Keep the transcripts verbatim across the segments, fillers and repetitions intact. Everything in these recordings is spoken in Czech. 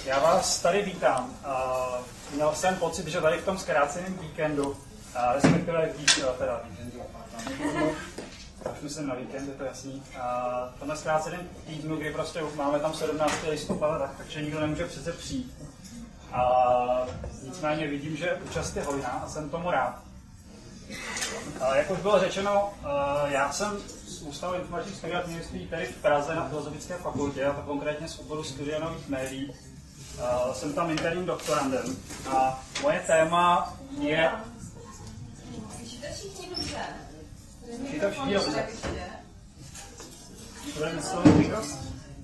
já vás tady vítám. Uh, měl jsem pocit, že tady v tom zkráceném víkendu, uh, respektive víc, teda víkendu, už myslím na víkend, je to jasný. Uh, v tomhle zkráceném týdnu, kdy prostě už máme tam sedmnáctého listopadu, tak, takže nikdo nemůže přece přijít. Uh, nicméně vidím, že účast je hojná a jsem tomu rád. Uh, jak už bylo řečeno, uh, já jsem z Ústavu informačních studií a knihnictví tady v Praze na Filozofické fakultě, a to konkrétně z oboru studia nových médií. Uh, jsem tam interním doktorandem a moje téma je... Slyšíte všichni dobře? Slyšíte všichni dobře? To je neslovný mikrofon?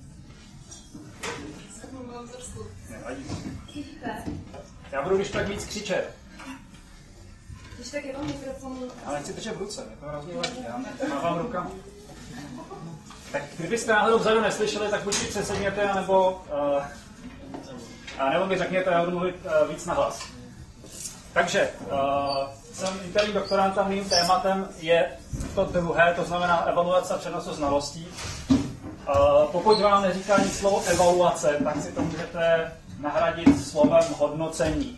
Nevadí. Já budu když tak víc křičet. Když tak je to mikrofon... Ale nechci držet v ruce, je to hrozně lepší, já mávám rukama. Tak kdybyste náhodou vzadu neslyšeli, tak buď si přesedněte, nebo, uh, a nebo mi řekněte, já budu mluvit uh, víc nahlas. Takže, uh, jsem interní doktorant a mým tématem je to druhé, to znamená evaluace a přenosu znalostí. Uh, pokud vám neříká nic slovo evaluace, tak si to můžete nahradit slovem hodnocení.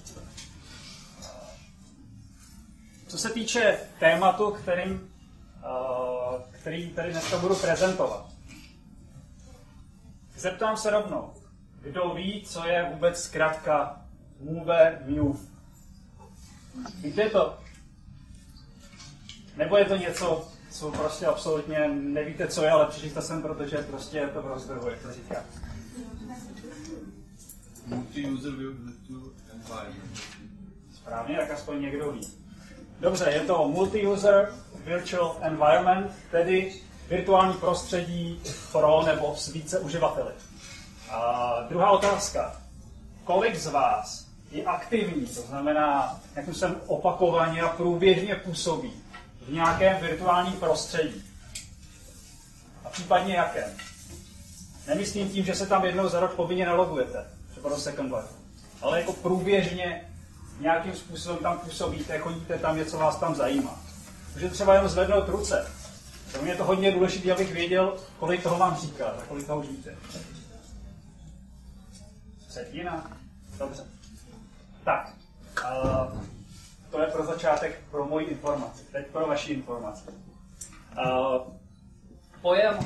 Co se týče tématu, kterým, uh, který tady dneska budu prezentovat, zeptám se rovnou, kdo ví, co je vůbec zkratka Move Move. Víte to? Nebo je to něco, co prostě absolutně nevíte, co je, ale přišli sem, protože prostě je to v rozvrhu, jak to říká. Multi-user virtual environment. Správně, tak aspoň někdo ví. Dobře, je to multi-user virtual environment, tedy virtuální prostředí pro nebo s více uživateli. A druhá otázka. Kolik z vás je aktivní, to znamená, jak jsem opakovaně a průběžně působí v nějakém virtuálním prostředí? A případně jakém? Nemyslím tím, že se tam jednou za rok povinně nalogujete, třeba do Second Life, ale jako průběžně nějakým způsobem tam působíte, chodíte tam, něco vás tam zajímá. Můžete třeba jenom zvednout ruce. Pro mě je to hodně důležité, abych věděl, kolik toho mám říkat a kolik toho už víte. Třetina? Dobře. Tak, uh, to je pro začátek pro moji informaci. Teď pro vaši informaci. Uh, pojem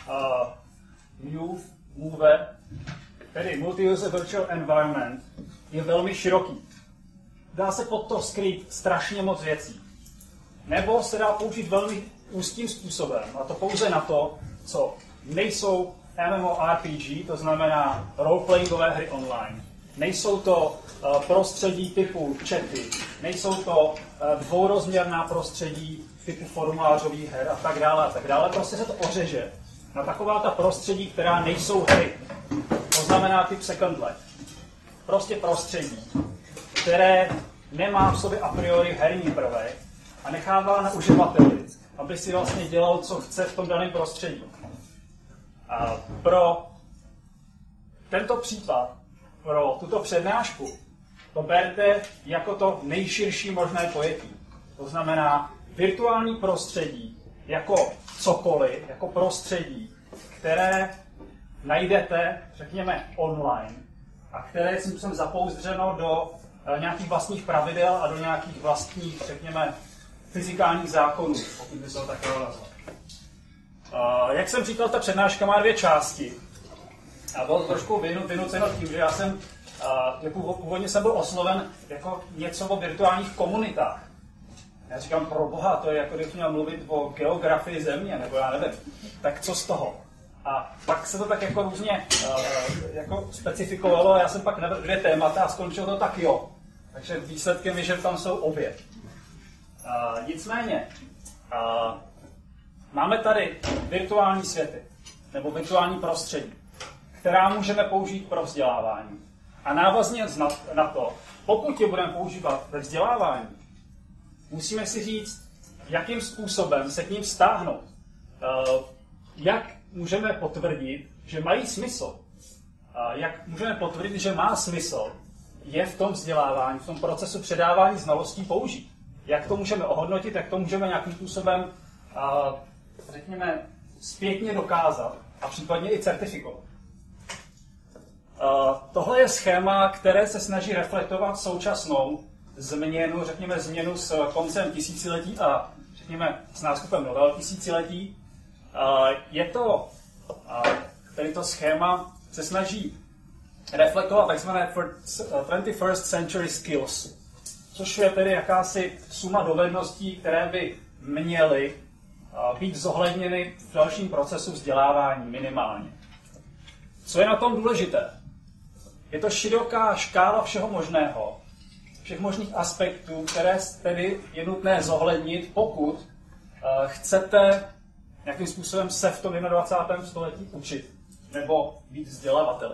uh, Move, Move, tedy Multi-User Virtual Environment, je velmi široký. Dá se pod to skrýt strašně moc věcí. Nebo se dá použít velmi úzkým způsobem, a to pouze na to, co nejsou MMORPG, to znamená role-playingové hry online. Nejsou to uh, prostředí typu chaty, nejsou to uh, dvourozměrná prostředí typu formulářových her a tak dále a tak dále. Prostě se to ořeže na taková ta prostředí, která nejsou hry. To znamená typ Second Life. Prostě prostředí, které nemá v sobě a priori herní prvek a nechává na uživateli, aby si vlastně dělal, co chce v tom daném prostředí. A pro tento případ, pro tuto přednášku, to berte jako to nejširší možné pojetí. To znamená virtuální prostředí jako cokoliv, jako prostředí, které najdete, řekněme, online a které je jsem zapouzdřeno do nějakých vlastních pravidel a do nějakých vlastních, řekněme, fyzikálních zákonů, pokud by se to takové nazvat. Uh, jak jsem říkal, ta přednáška má dvě části. A bylo trošku vynuceno tím, že já jsem, uh, jako původně jsem byl osloven jako něco o virtuálních komunitách. Já říkám, pro boha, to je jako kdybych měl mluvit o geografii země, nebo já nevím. Tak co z toho? A pak se to tak jako různě uh, jako specifikovalo a já jsem pak navrhl dvě témata a skončilo to tak jo. Takže výsledkem je, že tam jsou obě. Uh, nicméně, uh, máme tady virtuální světy, nebo virtuální prostředí, která můžeme použít pro vzdělávání. A návazně na to, pokud je budeme používat ve vzdělávání, musíme si říct, jakým způsobem se k ním vztáhnout. Uh, jak můžeme potvrdit, že mají smysl. Uh, jak můžeme potvrdit, že má smysl je v tom vzdělávání, v tom procesu předávání znalostí použít. Jak to můžeme ohodnotit, jak to můžeme nějakým způsobem, uh, řekněme, zpětně dokázat a případně i certifikovat. Uh, tohle je schéma, které se snaží reflektovat současnou změnu, řekněme změnu s koncem tisíciletí a řekněme s nástupem nového tisíciletí. Je to, tedy to schéma se snaží reflektovat takzvané twenty-first century skills, což je tedy jakási suma dovedností, které by měly být zohledněny v dalším procesu vzdělávání minimálně. Co je na tom důležité? Je to široká škála všeho možného, všech možných aspektů, které tedy je nutné zohlednit, pokud uh, chcete nějakým způsobem se v tom dvacátém prvním století učit nebo být vzdělavateli.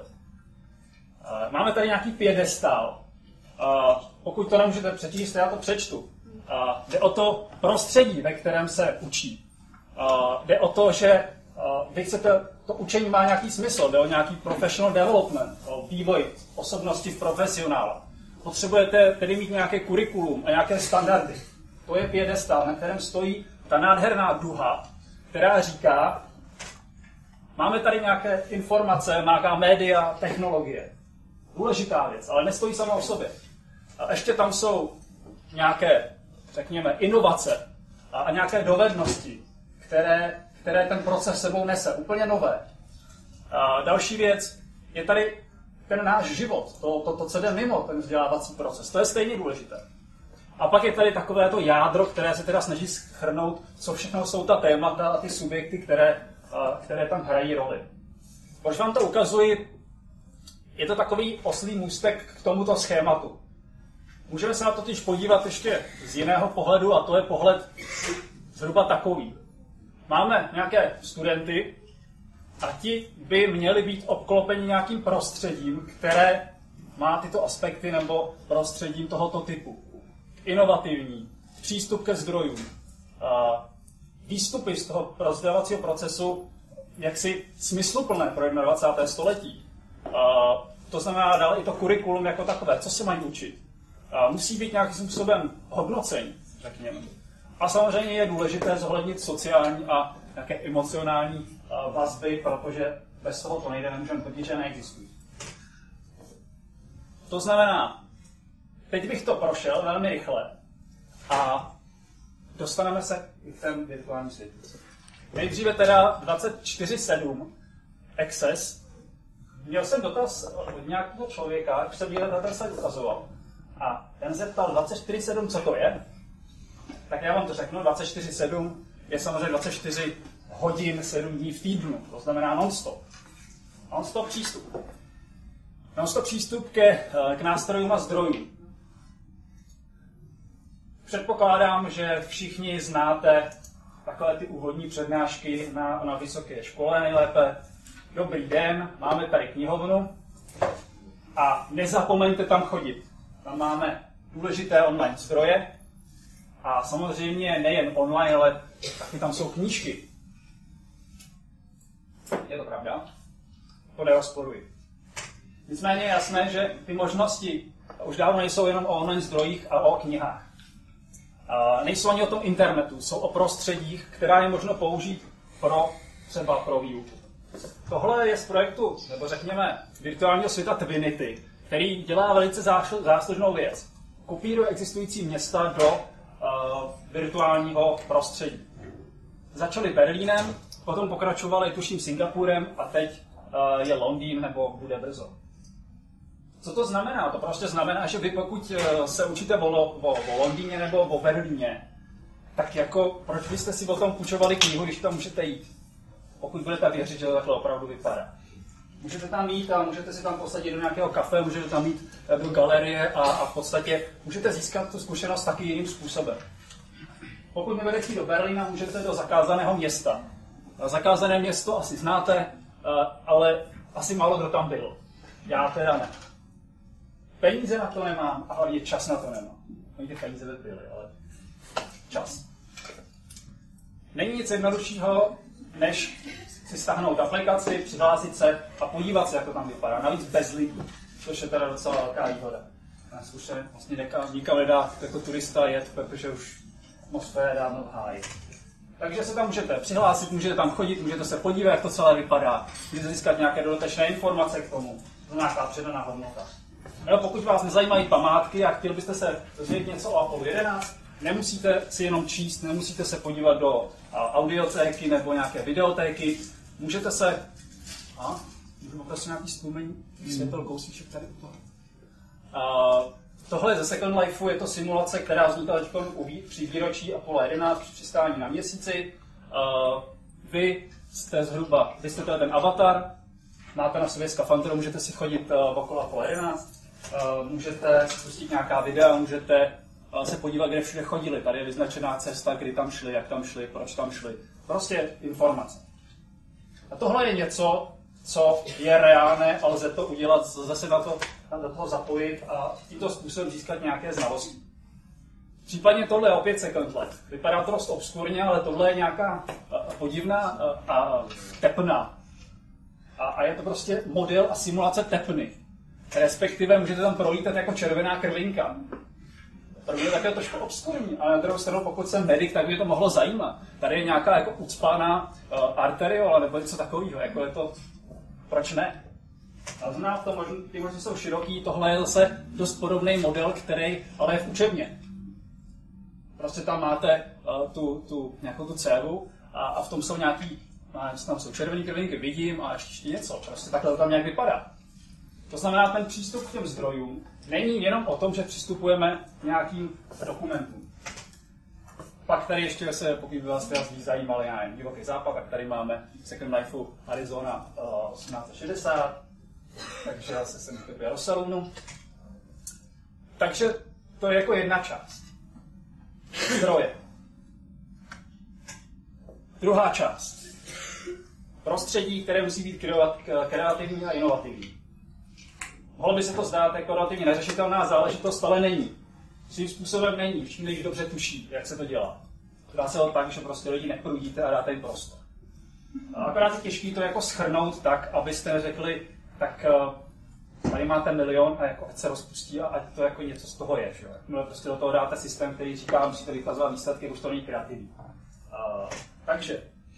Uh, máme tady nějaký piedestál. Uh, pokud to nemůžete přečíst, já to přečtu. Uh, jde o to prostředí, ve kterém se učí. Uh, jde o to, že uh, vy chcete, to učení má nějaký smysl, jde o nějaký professional development, o vývoj osobnosti v profesionále. Potřebujete tedy mít nějaké kurikulum a nějaké standardy. To je piedestál, na kterém stojí ta nádherná duha, která říká, máme tady nějaké informace, nějaká média, technologie. Důležitá věc, ale nestojí sama o sobě. A ještě tam jsou nějaké, řekněme, inovace a, a nějaké dovednosti, které, které ten proces sebou nese, úplně nové. A další věc, je tady ten náš život, to, to, to, co jde mimo ten vzdělávací proces, to je stejně důležité. A pak je tady takové to jádro, které se teda snaží shrnout, co všechno jsou ta témata a ty subjekty, které, které tam hrají roli. Proč vám to ukazuji? Je to takový oslý můstek k tomuto schématu. Můžeme se na to totiž podívat ještě z jiného pohledu, a to je pohled zhruba takový. Máme nějaké studenty, a ti by měli být obklopeni nějakým prostředím, které má tyto aspekty nebo prostředím tohoto typu. Inovativní, přístup ke zdrojům, výstupy z toho vzdělávacího procesu jaksi smysluplné pro dvacátém prvním století. To znamená dále i to kurikulum jako takové, co se mají učit. Musí být nějakým způsobem hodnocení, řekněme. A samozřejmě je důležité zohlednit sociální a nějaké emocionální vazby, protože bez toho to nejde, nemůžeme tvrdit, že neexistují. To znamená, teď bych to prošel velmi rychle a dostaneme se k těm virtuálním světu. Nejdříve teda dvacet čtyři sedm Access. Měl jsem dotaz od nějakého člověka, když jsem díle ten slide ukazoval. A ten se ptal dvacet čtyři sedm, co to je? Tak já vám to řeknu, dvacet čtyři sedm je samozřejmě dvacet čtyři hodin, sedm dní v týdnu, to znamená non-stop. Non-stop přístup. Non-stop přístup ke, k nástrojům a zdrojům. Předpokládám, že všichni znáte takové ty úvodní přednášky na, na vysoké škole nejlépe. Dobrý den, máme tady knihovnu a nezapomeňte tam chodit. Tam máme důležité online zdroje a samozřejmě nejen online, ale taky tam jsou knížky. Je to pravda? To nerozporuji. Nicméně je jasné, že ty možnosti už dávno nejsou jenom o online zdrojích a o knihách. A nejsou ani o tom internetu, jsou o prostředích, která je možno použít pro třeba pro výuku. Tohle je z projektu, nebo řekněme, virtuálního světa Twinity, který dělá velice záslužnou věc. Kopíruje existující města do uh, virtuálního prostředí. Začali Berlínem, potom pokračovali tuším Singapurem a teď uh, je Londýn nebo bude brzo. Co to znamená? To prostě znamená, že vy pokud uh, se učíte o, o, o Londýně nebo o Berlíně, tak jako proč byste si o tom půjčovali knihu, když tam můžete jít? Pokud budete věřit, že to takhle opravdu vypadá. Můžete tam jít a můžete si tam posadit do nějakého kafe, můžete tam jít do galerie a, a v podstatě můžete získat tu zkušenost taky jiným způsobem. Pokud nebudete jít do Berlína, můžete do zakázaného města. Zakázané město asi znáte, ale asi málo kdo tam byl. Já teda ne. Peníze na to nemám a hlavně čas na to nemám. Oni ty peníze by byly, ale čas. Není nic jednoduššího, než si stáhnout aplikaci, přihlásit se a podívat se, jak to tam vypadá. Navíc bez lidí, což je teda docela velká výhoda. Už se vlastně nikam nedá jako turista jet, protože už atmosféra je dávno v háji. Takže se tam můžete přihlásit, můžete tam chodit, můžete se podívat, jak to celé vypadá. Můžete získat nějaké dodatečné informace k tomu. To nějaká přidaná hodnota. No, pokud vás nezajímají památky a chtěli byste se dozvědět něco o Apollo jedenáct, nemusíte si jenom číst, nemusíte se podívat do audiotéky nebo nějaké videotéky. Můžete se... A? Můžu poprosit nějaký stlumení světel kousíček tady u toho. Uh, tohle je ze Second Lifeu, je to simulace, která vznikla při výročí Apollo jedenáct při přistání na měsíci. Uh, vy jste zhruba, vy jste ten avatar, máte na sobě skafandr, můžete si chodit uh, okolo Apollo jedenáct, uh, můžete spustit nějaká videa, můžete uh, se podívat, kde všude chodili. Tady je vyznačená cesta, kdy tam šli, jak tam šli, proč tam šli. Prostě informace. A tohle je něco, co je reálné a lze to udělat, zase na to, do toho zapojit a tímto způsobem získat nějaké znalosti. Případně tohle je opět Second Life. Vypadá to dost obskurně, ale tohle je nějaká podivná a, a tepna. A, a je to prostě model a simulace tepny. Respektive můžete tam prolítat jako červená krvinka. To je také trošku obskurní, ale na druhou stranu, pokud jsem medic, tak by to mohlo zajímat. Tady je nějaká jako ucpaná uh, arteriola nebo něco takového, jako je to, proč ne? A zná to, možná, ty možná jsou široký, tohle je zase dost podobný model, který ale je v učebně. Prostě tam máte uh, tu, tu, nějakou tu cévu a, a v tom jsou nějaký, tam jsou červený krvinky, vidím a ještě něco, prostě takhle to tam nějak vypadá. To znamená, ten přístup k těm zdrojům není jenom o tom, že přistupujeme k nějakým dokumentům. Pak tady ještě se, pokud by vás teda zajímal, já nevím, divoký západ, tak tady máme Second Lifeu Arizona uh, osmnáct set šedesát, takže zase jsem v Jeruzalému. Takže to je jako jedna část. Zdroje. Druhá část. Prostředí, které musí být kreativní a inovativní. Mohlo by se to zdát jako relativně neřešitelná záležitost, ale není. Svým způsobem není, všichni lidi dobře tuší, jak se to dělá. Dá se to tak, že prostě lidi neprudíte a dáte jim prostor. A akorát je těžký to jako shrnout tak, abyste neřekli, tak tady máte milion a jako ať se rozpustí a ať to jako něco z toho je. Že? Jakmile prostě do toho dáte systém, který říká, musíte vykazovat výsledky, už to není kreativní. Uh, takže,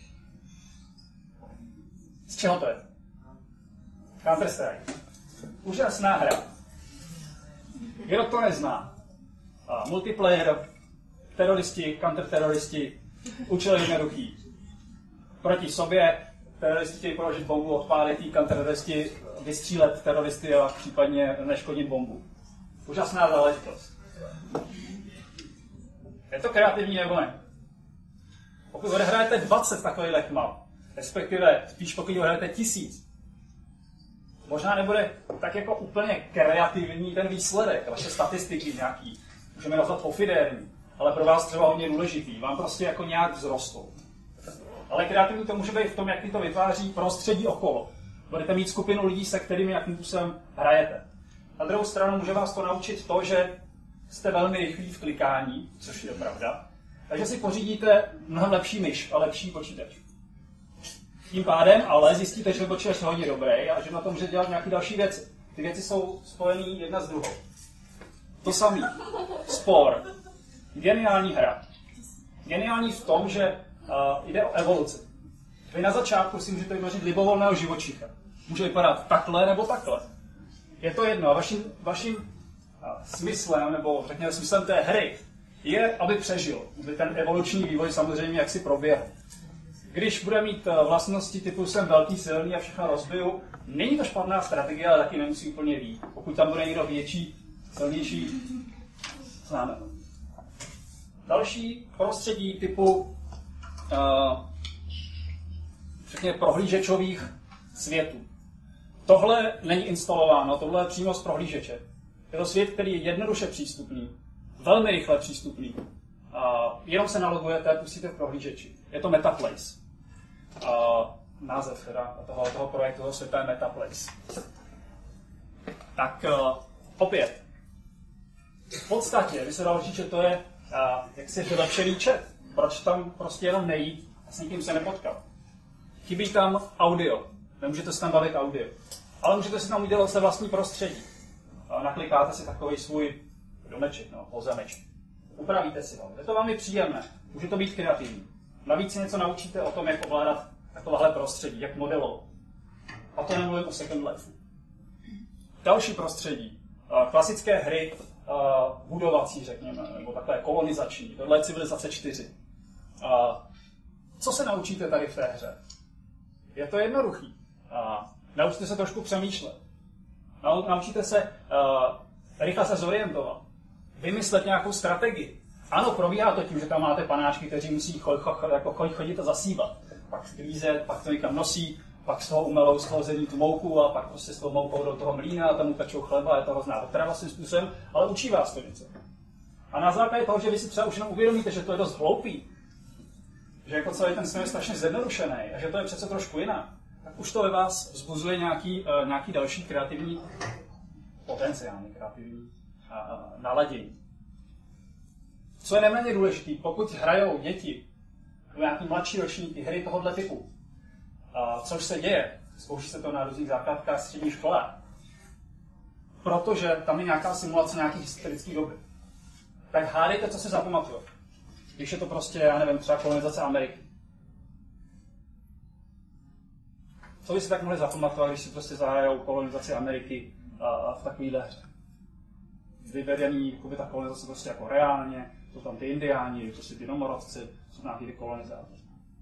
z čeho to je? Counter-Strike. Úžasná hra. Kdo to nezná? A multiplayer, teroristi, counterteroristi, účel jednoduchý. Proti sobě teroristi chtějí položit bombu, odpálit jí, counterteroristi vystřílet teroristy a případně neškodit bombu. Úžasná záležitost. Je to kreativní nebo ne? Pokud odehrajete dvacet takových map, respektive spíš pokud odehrajete tisíc, možná nebude tak jako úplně kreativní ten výsledek, vaše statistiky nějaký, můžeme nazvat pofidérní, ale pro vás třeba hodně důležitý, vám prostě jako nějak vzrostou. Ale kreativní to může být v tom, jak to vytváří prostředí okolo. Budete mít skupinu lidí, se kterými jakým způsobem hrajete. Na druhou stranu může vás to naučit to, že jste velmi rychlí v klikání, což je pravda, takže si pořídíte mnohem lepší myš a lepší počítač. Tím pádem ale zjistíte, že počítač je hodně dobrý a že na tom může dělat nějaké další věci. Ty věci jsou spojené jedna s druhou. To samý. Sport. Geniální hra. Geniální v tom, že uh, jde o evoluci. Vy na začátku si můžete vytvořit libovolného živočicha. Může vypadat takhle nebo takhle. Je to jedno. A vaším, vaším uh, smyslem, nebo řekněme smyslem té hry, je, aby přežil. Aby ten evoluční vývoj samozřejmě jaksi proběhl. Když bude mít vlastnosti typu jsem velký, silný a všechno rozbiju, není to špatná strategie, ale taky nemusí úplně být. Pokud tam bude někdo větší, silnější, známe to. Další prostředí typu uh, řekněme prohlížečových světů. Tohle není instalováno, tohle je přímo z prohlížeče. Je to svět, který je jednoduše přístupný, velmi rychle přístupný. Uh, jenom se nalogujete, pustíte v prohlížeči. Je to Metaplace. Uh, název teda toho, toho projektu, toho světa je Metaplace. Tak uh, opět. V podstatě by se dalo říct, že to je uh, jaksi vylepšený chat. Proč tam prostě jenom nejít a s nikým se nepotkat. Chybí tam audio. Nemůžete se tam bavit audio. Ale můžete si tam udělat se vlastní prostředí. Uh, naklikáte si takový svůj domeček, no, pozemeček. Upravíte si ho. Je to velmi příjemné. Může to být kreativní. Navíc si něco naučíte o tom, jak ovládat takovéhle prostředí, jak modelovat. A to nemluvím o Second Lifeu. Další prostředí. Uh, klasické hry uh, budovací, řekněme, nebo takové kolonizační. Tohle je civilizace čtyři. Uh, co se naučíte tady v té hře? Je to jednoduchý. Uh, naučíte se trošku přemýšlet. Nau, naučíte se uh, rychle se zorientovat. Vymyslet nějakou strategii. Ano, probíhá to tím, že tam máte panáčky, kteří musí chodit, jako chodit a zasívat. Pak sklízet, pak to někam nosí, pak z toho umelou schlazení tu mouku a pak prostě s tou moukou do toho mlýna a tam upečou chleba, je to hrozná otrava svým způsobem, ale učí vás to něco. A na základě toho, že vy si třeba už jenom uvědomíte, že to je dost hloupý, že jako celý ten směr je strašně zjednodušený a že to je přece trošku jinak, tak už to ve vás vzbuzuje nějaký, uh, nějaký další kreativní, potenciálně kreativní uh, naladění. Co je neméně důležité, pokud hrajou děti nebo nějaký mladší ročníky hry tohoto typu, uh, což se děje, zkouší se to na různých základkách střední škole, protože tam je nějaká simulace nějakých historických doby, tak hádejte, co se zapamatuje. Když je to prostě, já nevím, třeba kolonizace Ameriky. Co by si tak mohli zapamatovat, když si prostě zahrajou kolonizaci Ameriky uh, v takovýhle hře? Vyvedený, jakoby ta kolonizace prostě jako reálně, jsou tam ty indiáni, prostě ty domorodci, jsou nějaký ty kolonizátoři.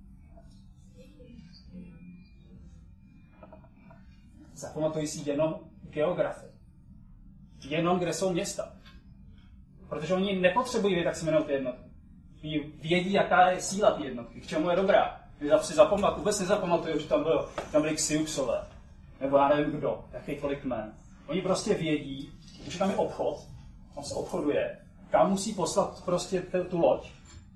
Zapamatují si jenom geografii. Jenom, kde jsou města. Protože oni nepotřebují vědět, jak se jmenují ty jednotky. Vědí, jaká je síla ty jednotky, k čemu je dobrá. Když si zapamat, vůbec nezapamatují, že tam, bylo, tam byli Ksiuxové, nebo já nevím kdo, jakýkoliv jmen. Oni prostě vědí, že tam je obchod, tam se obchoduje, kam musí poslat prostě tu loď.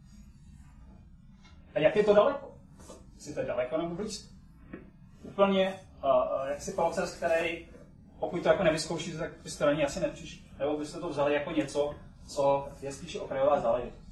A jak je to daleko? Jestli to je daleko nebo blízko? Úplně uh, jaksi proces, který, pokud to jako nevyzkoušíte, tak byste na ní asi nepřišli. Nebo byste to vzali jako něco, co je spíše okrajová záležitost.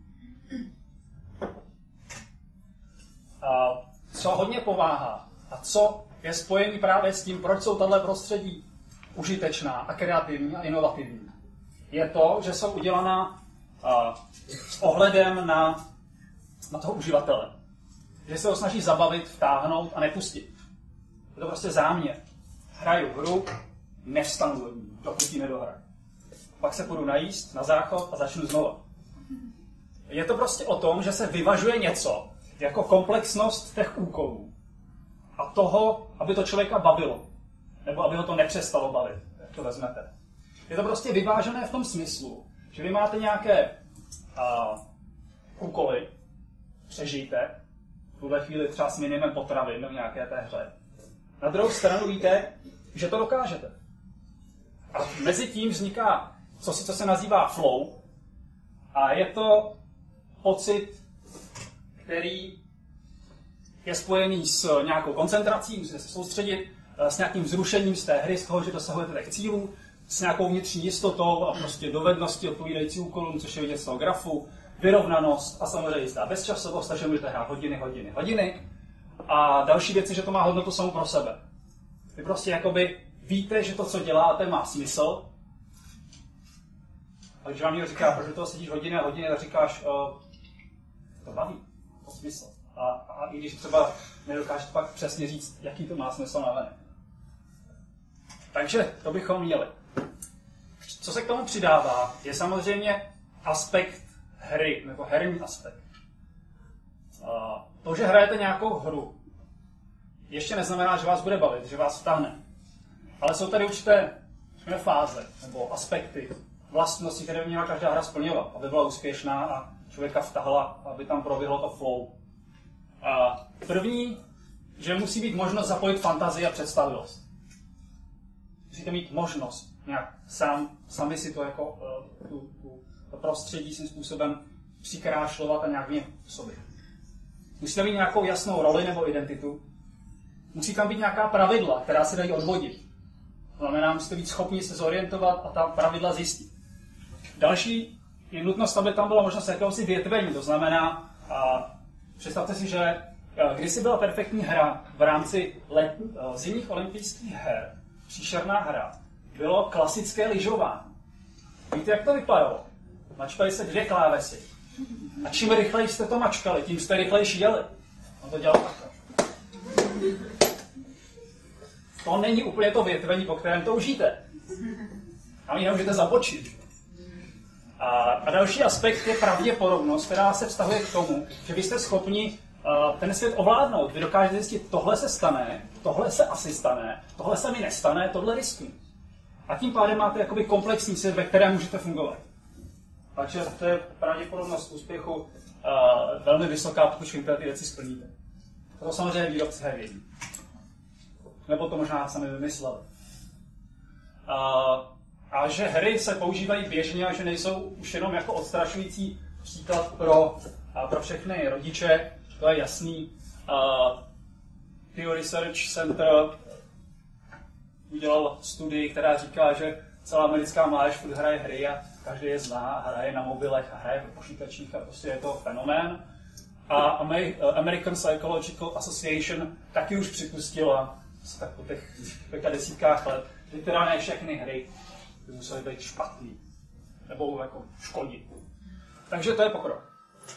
Uh, co hodně pomáhá a co je spojený právě s tím, proč jsou tato prostředí užitečná a kreativní a inovativní, je to, že jsou udělaná uh, s ohledem na, na toho uživatele. Že se ho snaží zabavit, vtáhnout a nepustit. Je to prostě záměr. Hraju hru, nevstanu do ní, dokud ji nedohraju. Pak se půjdu najíst na záchod a začnu znova. Je to prostě o tom, že se vyvažuje něco jako komplexnost těch úkolů a toho, aby to člověka bavilo. Nebo aby ho to nepřestalo bavit, jak to vezmete. Je to prostě vyvážené v tom smyslu, že vy máte nějaké uh, úkoly, přežijte, v tuhle chvíli třeba s minimem potravin v nějaké té hře. Na druhou stranu víte, že to dokážete. A mezi tím vzniká co, co se nazývá flow a je to pocit, který je spojený s nějakou koncentrací, musíte se soustředit, s nějakým vzrušením z té hry, z toho, že dosahujete těch cílů, s nějakou vnitřní jistotou a prostě dovednosti odpovídající úkolům, což je vidět z toho grafu, vyrovnanost a samozřejmě jistá bezčasovost, takže můžete hrát hodiny, hodiny, hodiny. A další věc je, že to má hodnotu samo pro sebe. Vy prostě jakoby víte, že to, co děláte, má smysl. A když vám někdo říká, proč do toho sedíš hodiny a hodiny, tak říkáš, uh, to baví, to smysl. A, a i když třeba nedokážete pak přesně říct, jaký to má smysl navenek. Takže to bychom měli. Co se k tomu přidává, je samozřejmě aspekt hry, nebo herní aspekt. A to, že hrajete nějakou hru, ještě neznamená, že vás bude bavit, že vás vtáhne. Ale jsou tady určité fáze, nebo aspekty, vlastnosti, které by měla každá hra splňovat, aby byla úspěšná a člověka vtahla, aby tam proběhlo to flow. A první, že musí být možnost zapojit fantazii a představivost. Musíte mít možnost nějak sám, sami si to jako tu, tu, to prostředí svým způsobem přikrášlovat a nějak v něm působit. Musíte mít nějakou jasnou roli nebo identitu. Musí tam být nějaká pravidla, která se dají odvodit. To znamená, musíte být schopni se zorientovat a ta pravidla zjistit. Další je nutnost, aby tam byla možnost jakéhosi větvení. To znamená, a představte si, že kdysi byla perfektní hra v rámci let, zimních olympijských her, příšerná hra, bylo klasické lyžování. Víte, jak to vypadalo? Mačkali se dvě klávesy. A čím rychleji jste to mačkali, tím jste rychlejší jeli. On to dělal takhle. To není úplně to větvení, po kterém toužíte. A vy nemůžete zabočit. A, a další aspekt je pravděpodobnost, která se vztahuje k tomu, že vy jste schopni uh, ten svět ovládnout. Vy dokážete zjistit, tohle se stane, tohle se asi stane, tohle se mi nestane, tohle riskuji. A tím pádem máte jakoby komplexní svět, ve kterém můžete fungovat. Takže to je pravděpodobnost úspěchu uh, velmi vysoká, pokud všechny ty věci splníte. To samozřejmě výrobci her vědí. Nebo to možná sami vymysleli. Uh, a že hry se používají běžně a že nejsou už jenom jako odstrašující příklad pro, uh, pro všechny rodiče, to je jasný. Uh, Pew Research Center udělal studii, která říká, že celá americká mládež furt hraje hry a každý je zná a hraje na mobilech a hraje v počítačích a prostě je to fenomén. A American Psychological Association taky už připustila tak po těch desítkách let, že teda ne všechny hry by musely být špatný nebo jako škodit. Takže to je pokrok.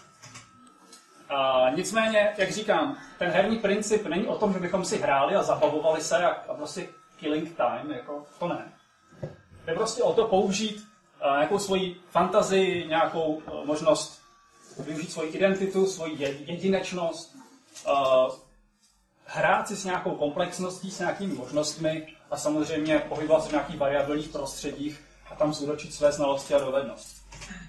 A nicméně, jak říkám, ten herní princip není o tom, že bychom si hráli a zabavovali se a, a prostě killing time, jako to ne. Je prostě o to použít uh, nějakou svoji fantazii, nějakou uh, možnost využít svoji identitu, svoji jedinečnost, uh, hrát si s nějakou komplexností, s nějakými možnostmi a samozřejmě pohybovat se v nějakých variabilních prostředích a tam zúročit své znalosti a dovednosti.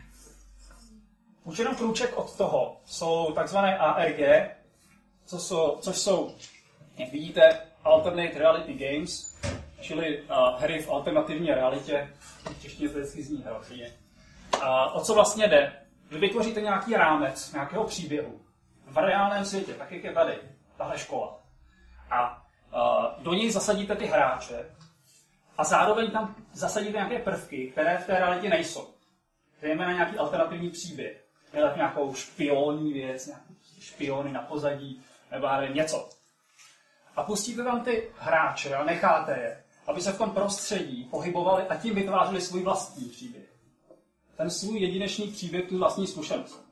Už jenom krůček od toho jsou takzvané A R G, co jsou, což jsou, jak vidíte, Alternate Reality Games, čili uh, hry v alternativní realitě, v češtině to vždycky zní hrozně. A o co vlastně jde? Vy vytvoříte nějaký rámec, nějakého příběhu v reálném světě, tak jak je tady, tahle škola. A uh, do něj zasadíte ty hráče a zároveň tam zasadíte nějaké prvky, které v té realitě nejsou. Zejména nějaký alternativní příběh, nebo nějakou špionní věc, nějaké špiony na pozadí, nebo něco. A pustíte tam ty hráče a necháte je, aby se v tom prostředí pohybovali a tím vytvářeli svůj vlastní příběh. Ten svůj jedinečný příběh, tu vlastní zkušenost.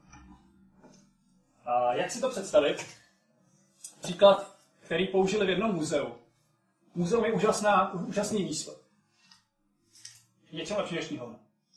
A jak si to představit? Příklad, který použili v jednom muzeu. Muzeum je úžasná, úžasný výsled. Něčem lepší než knihovna.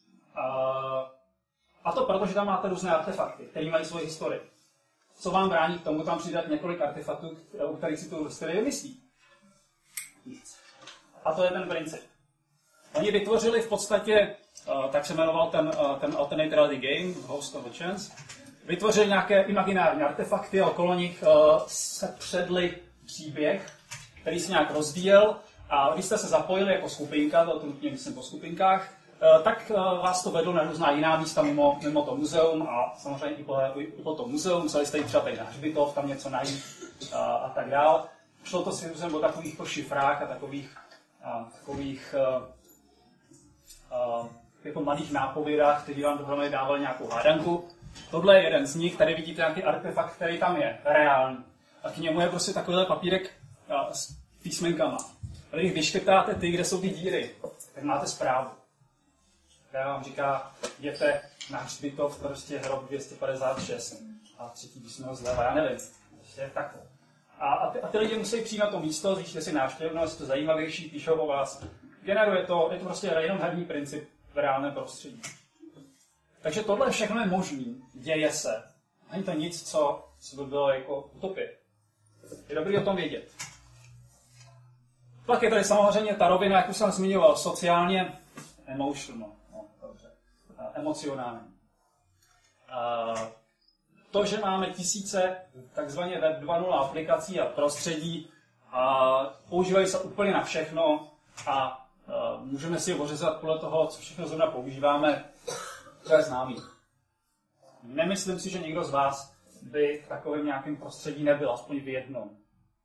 A to proto, že tam máte různé artefakty, které mají svoji historii. Co vám brání k tomu tam přidat několik artefaktů, u kterých si tu historii vymyslí? Nic. A to je ten princip. Oni vytvořili v podstatě, uh, tak se jmenoval ten, uh, ten Alternate Reality Game, Host of a Chance, vytvořili nějaké imaginární artefakty a okolo nich uh, se předli příběh, který se nějak rozvíjel a když jste se zapojili jako skupinka, to nutně myslím po skupinkách, uh, tak uh, vás to vedlo na různá jiná místa mimo, mimo to muzeum a samozřejmě i po, i po to muzeum, museli jste jít třeba tady na hřbitov, tam něco najít uh, a tak dál. Šlo to si růzem o takových šifrách a takových, uh, takových uh, uh, jako malých nápovědách, kteří vám dohromady dávali nějakou hádanku. Tohle je jeden z nich, tady vidíte nějaký artefakt, který tam je, reálný. A k němu je prostě takovýhle papírek uh, s písmenkama. Když vyškrtáte ty, kde jsou ty díry, tak máte zprávu. Která vám říká, jděte na hřbitov, prostě hrob dvě stě padesát šest a třetí písmeno zleva, já nevím. Prostě takhle. A, a, ty, a ty lidi musí přijít na to místo, zvýšíte si návštěvnost, to zajímavější, píšou o vás. Generuje to, je to prostě jenom herní princip v reálném prostředí. Takže tohle všechno je možný, děje se. Není to nic, co, co by bylo jako utopie. Je dobrý o tom vědět. Pak je tady samozřejmě ta rovina, jak už jsem zmiňoval, sociálně emotional, no, dobře, emocionální. A to, že máme tisíce takzvaně web dva tečka nula aplikací a prostředí, a používají se úplně na všechno a, a můžeme si je ořezat podle toho, co všechno zrovna používáme, to je známý. Nemyslím si, že někdo z vás by v takovém nějakém prostředí nebyl, aspoň v jednom.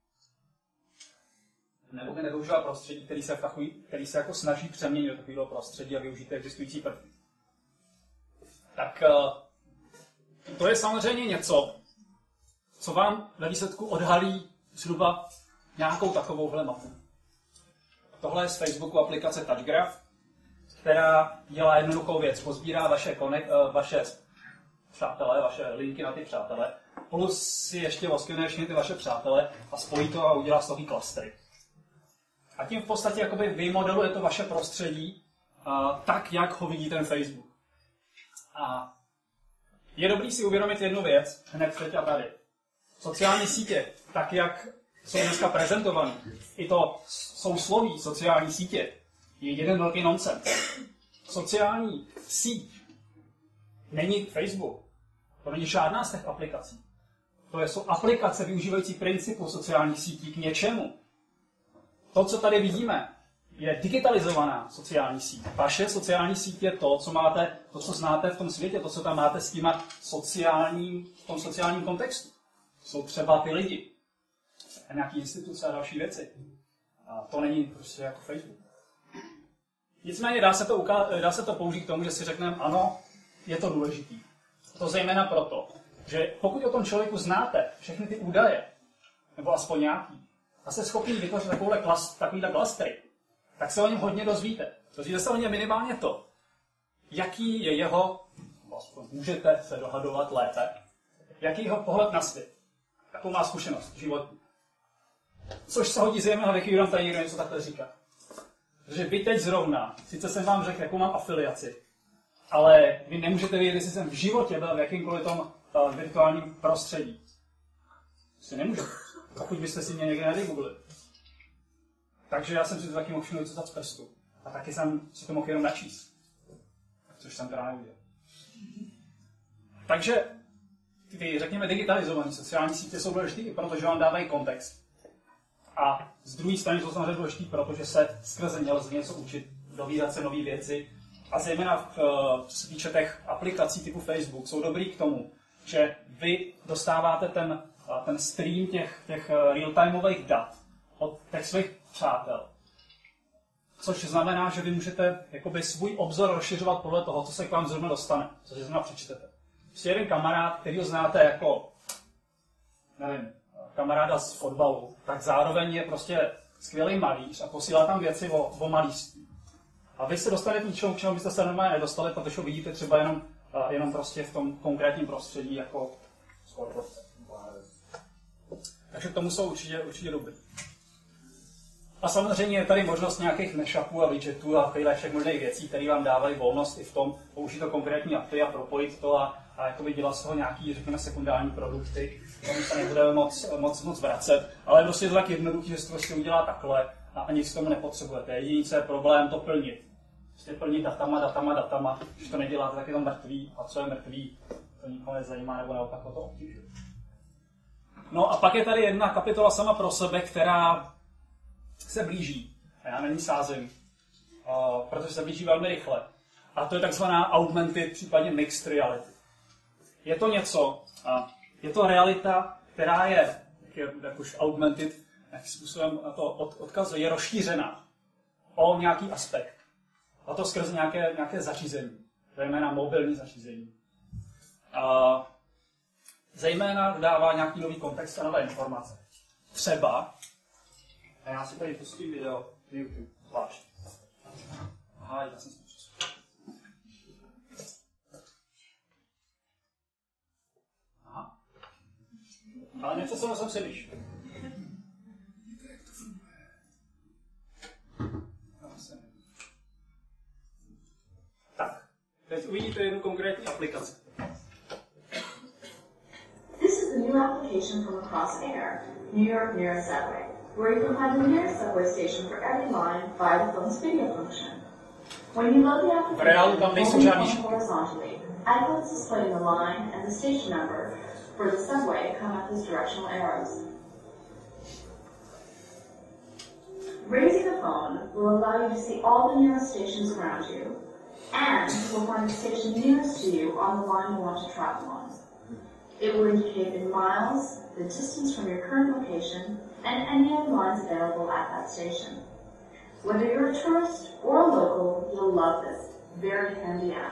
Nebo by nevyužíval prostředí, který se, v takový, který se jako snaží přeměnit do takového prostředí a využít existující prvky. Tak to je samozřejmě něco, co vám ve výsledku odhalí zhruba nějakou takovouhle mapu. Tohle je z Facebooku aplikace TouchGraph, která dělá jednoduchou věc. Pozbírá vaše, connect, vaše přátelé, vaše linky na ty přátele, plus si ještě oskenuje všechny ty vaše přátele a spojí to a udělá z toho klastry. A tím v podstatě jakoby vymodeluje to vaše prostředí uh, tak, jak ho vidí ten Facebook. A je dobrý si uvědomit jednu věc, hned teď a tady. Sociální sítě, tak jak jsou dneska prezentované, i to sousloví sociální sítě, je jeden velký nonsens. Sociální síť není Facebook. To není žádná z těch aplikací. To jsou aplikace využívající principu sociálních sítí k něčemu. To, co tady vidíme, je digitalizovaná sociální síť. Vaše sociální síť je to, co máte, to, co znáte v tom světě, to, co tam máte s těma sociálním, v tom sociálním kontextu. Jsou třeba ty lidi, nějaké instituce a další věci. A to není prostě jako Facebook. Nicméně dá se to, uká- dá se to použít k tomu, že si řekneme, ano, je to důležitý. To zejména proto, že pokud o tom člověku znáte všechny ty údaje, nebo aspoň nějaký, a jste schopni vytvořit takovýhle, klas, takovýhle klastry, tak se o něm hodně dozvíte. Dozvíte se o něm minimálně to, jaký je jeho, aspoň můžete se dohadovat lépe, jaký jeho pohled na svět, jakou má zkušenost životní. Což se hodí zejména, ve chvíli, tady někdo něco takhle říká. Protože vy teď zrovna, sice jsem vám řekl, jakou mám afiliaci, ale vy nemůžete vědět, jestli jsem v životě byl v jakýmkoliv tom uh, virtuálním prostředí. Si nemůžete, pokud byste si mě někde nedygooglili. Takže já jsem si to taky mohl všimnout z prstu. A taky jsem si to mohl jenom načíst. Což jsem teda neudělal. Takže ty, řekněme, digitalizované sociální sítě jsou důležité i proto, že vám dávají kontext. A z druhé strany jsou samozřejmě důležité, protože se skrze ně lze něco učit, dovídat se nové věci. A zejména v, co se týče těch aplikací typu Facebook, jsou dobrý k tomu, že vy dostáváte ten, ten stream těch, těch real-timeových dat od těch svých přátel. Což znamená, že vy můžete jakoby svůj obzor rozšiřovat podle toho, co se k vám zrovna dostane, co si zrovna přečtete. Prostě jeden kamarád, který ho znáte jako, nevím, kamaráda z fotbalu, tak zároveň je prostě skvělý malíř a posílá tam věci o, o malířství. A vy se dostanete něčemu, k čemu byste se normálně nedostali, protože ho vidíte třeba jenom, jenom prostě v tom konkrétním prostředí jako sportovce. Takže k tomu jsou určitě, určitě dobrý. A samozřejmě je tady možnost nějakých mashupů a widgetů a chvíle všech možných věcí, které vám dávají volnost i v tom použít to konkrétní API a propojit to a, a jakoby dělat z toho nějaký, řekněme, sekundární produkty. Tomu se nebudeme moc, moc, moc vracet, ale prostě je to tak jednoduchý, že se to prostě udělá takhle a nic k tomu nepotřebujete. Jediný, co je problém, to plnit. Prostě plnit datama, datama, datama. Když to neděláte, tak je to mrtvý. A co je mrtvý, to nikoho nezajímá, nebo naopak o to obtížuje. No a pak je tady jedna kapitola sama pro sebe, která se blíží. A já na ní sázím, uh, protože se blíží velmi rychle. A to je takzvaná augmented, případně mixed reality. Je to něco, uh, je to realita, která je, jak, je, jak už augmented, jakým způsobem to od, odkazuje, je rozšířená o nějaký aspekt. A to skrze nějaké, nějaké zařízení, zejména mobilní zařízení. Uh, zejména dodává nějaký nový kontext a nové informace. Třeba, a já si tady pustím video z YouTube, zvlášť. Aha, já jsem si přesunul. Aha. Ale nepřesunul jsem si liš. Tak, teď uvidíte jednu konkrétní aplikaci. This is a new application from Across Air, New York Nearest Subway, where you can find the nearest subway station for every line via the phone's video function. When you load the application, open the phone horizontally, icons displaying the line and the station number for the subway come up as directional arrows. Raising the phone will allow you to see all the nearest stations around you, and you will find the station nearest to you on the line you want to travel on. It will indicate in miles the distance from your current location and any other lines available at that station. Whether you're a tourist or a local, you'll love this very handy app.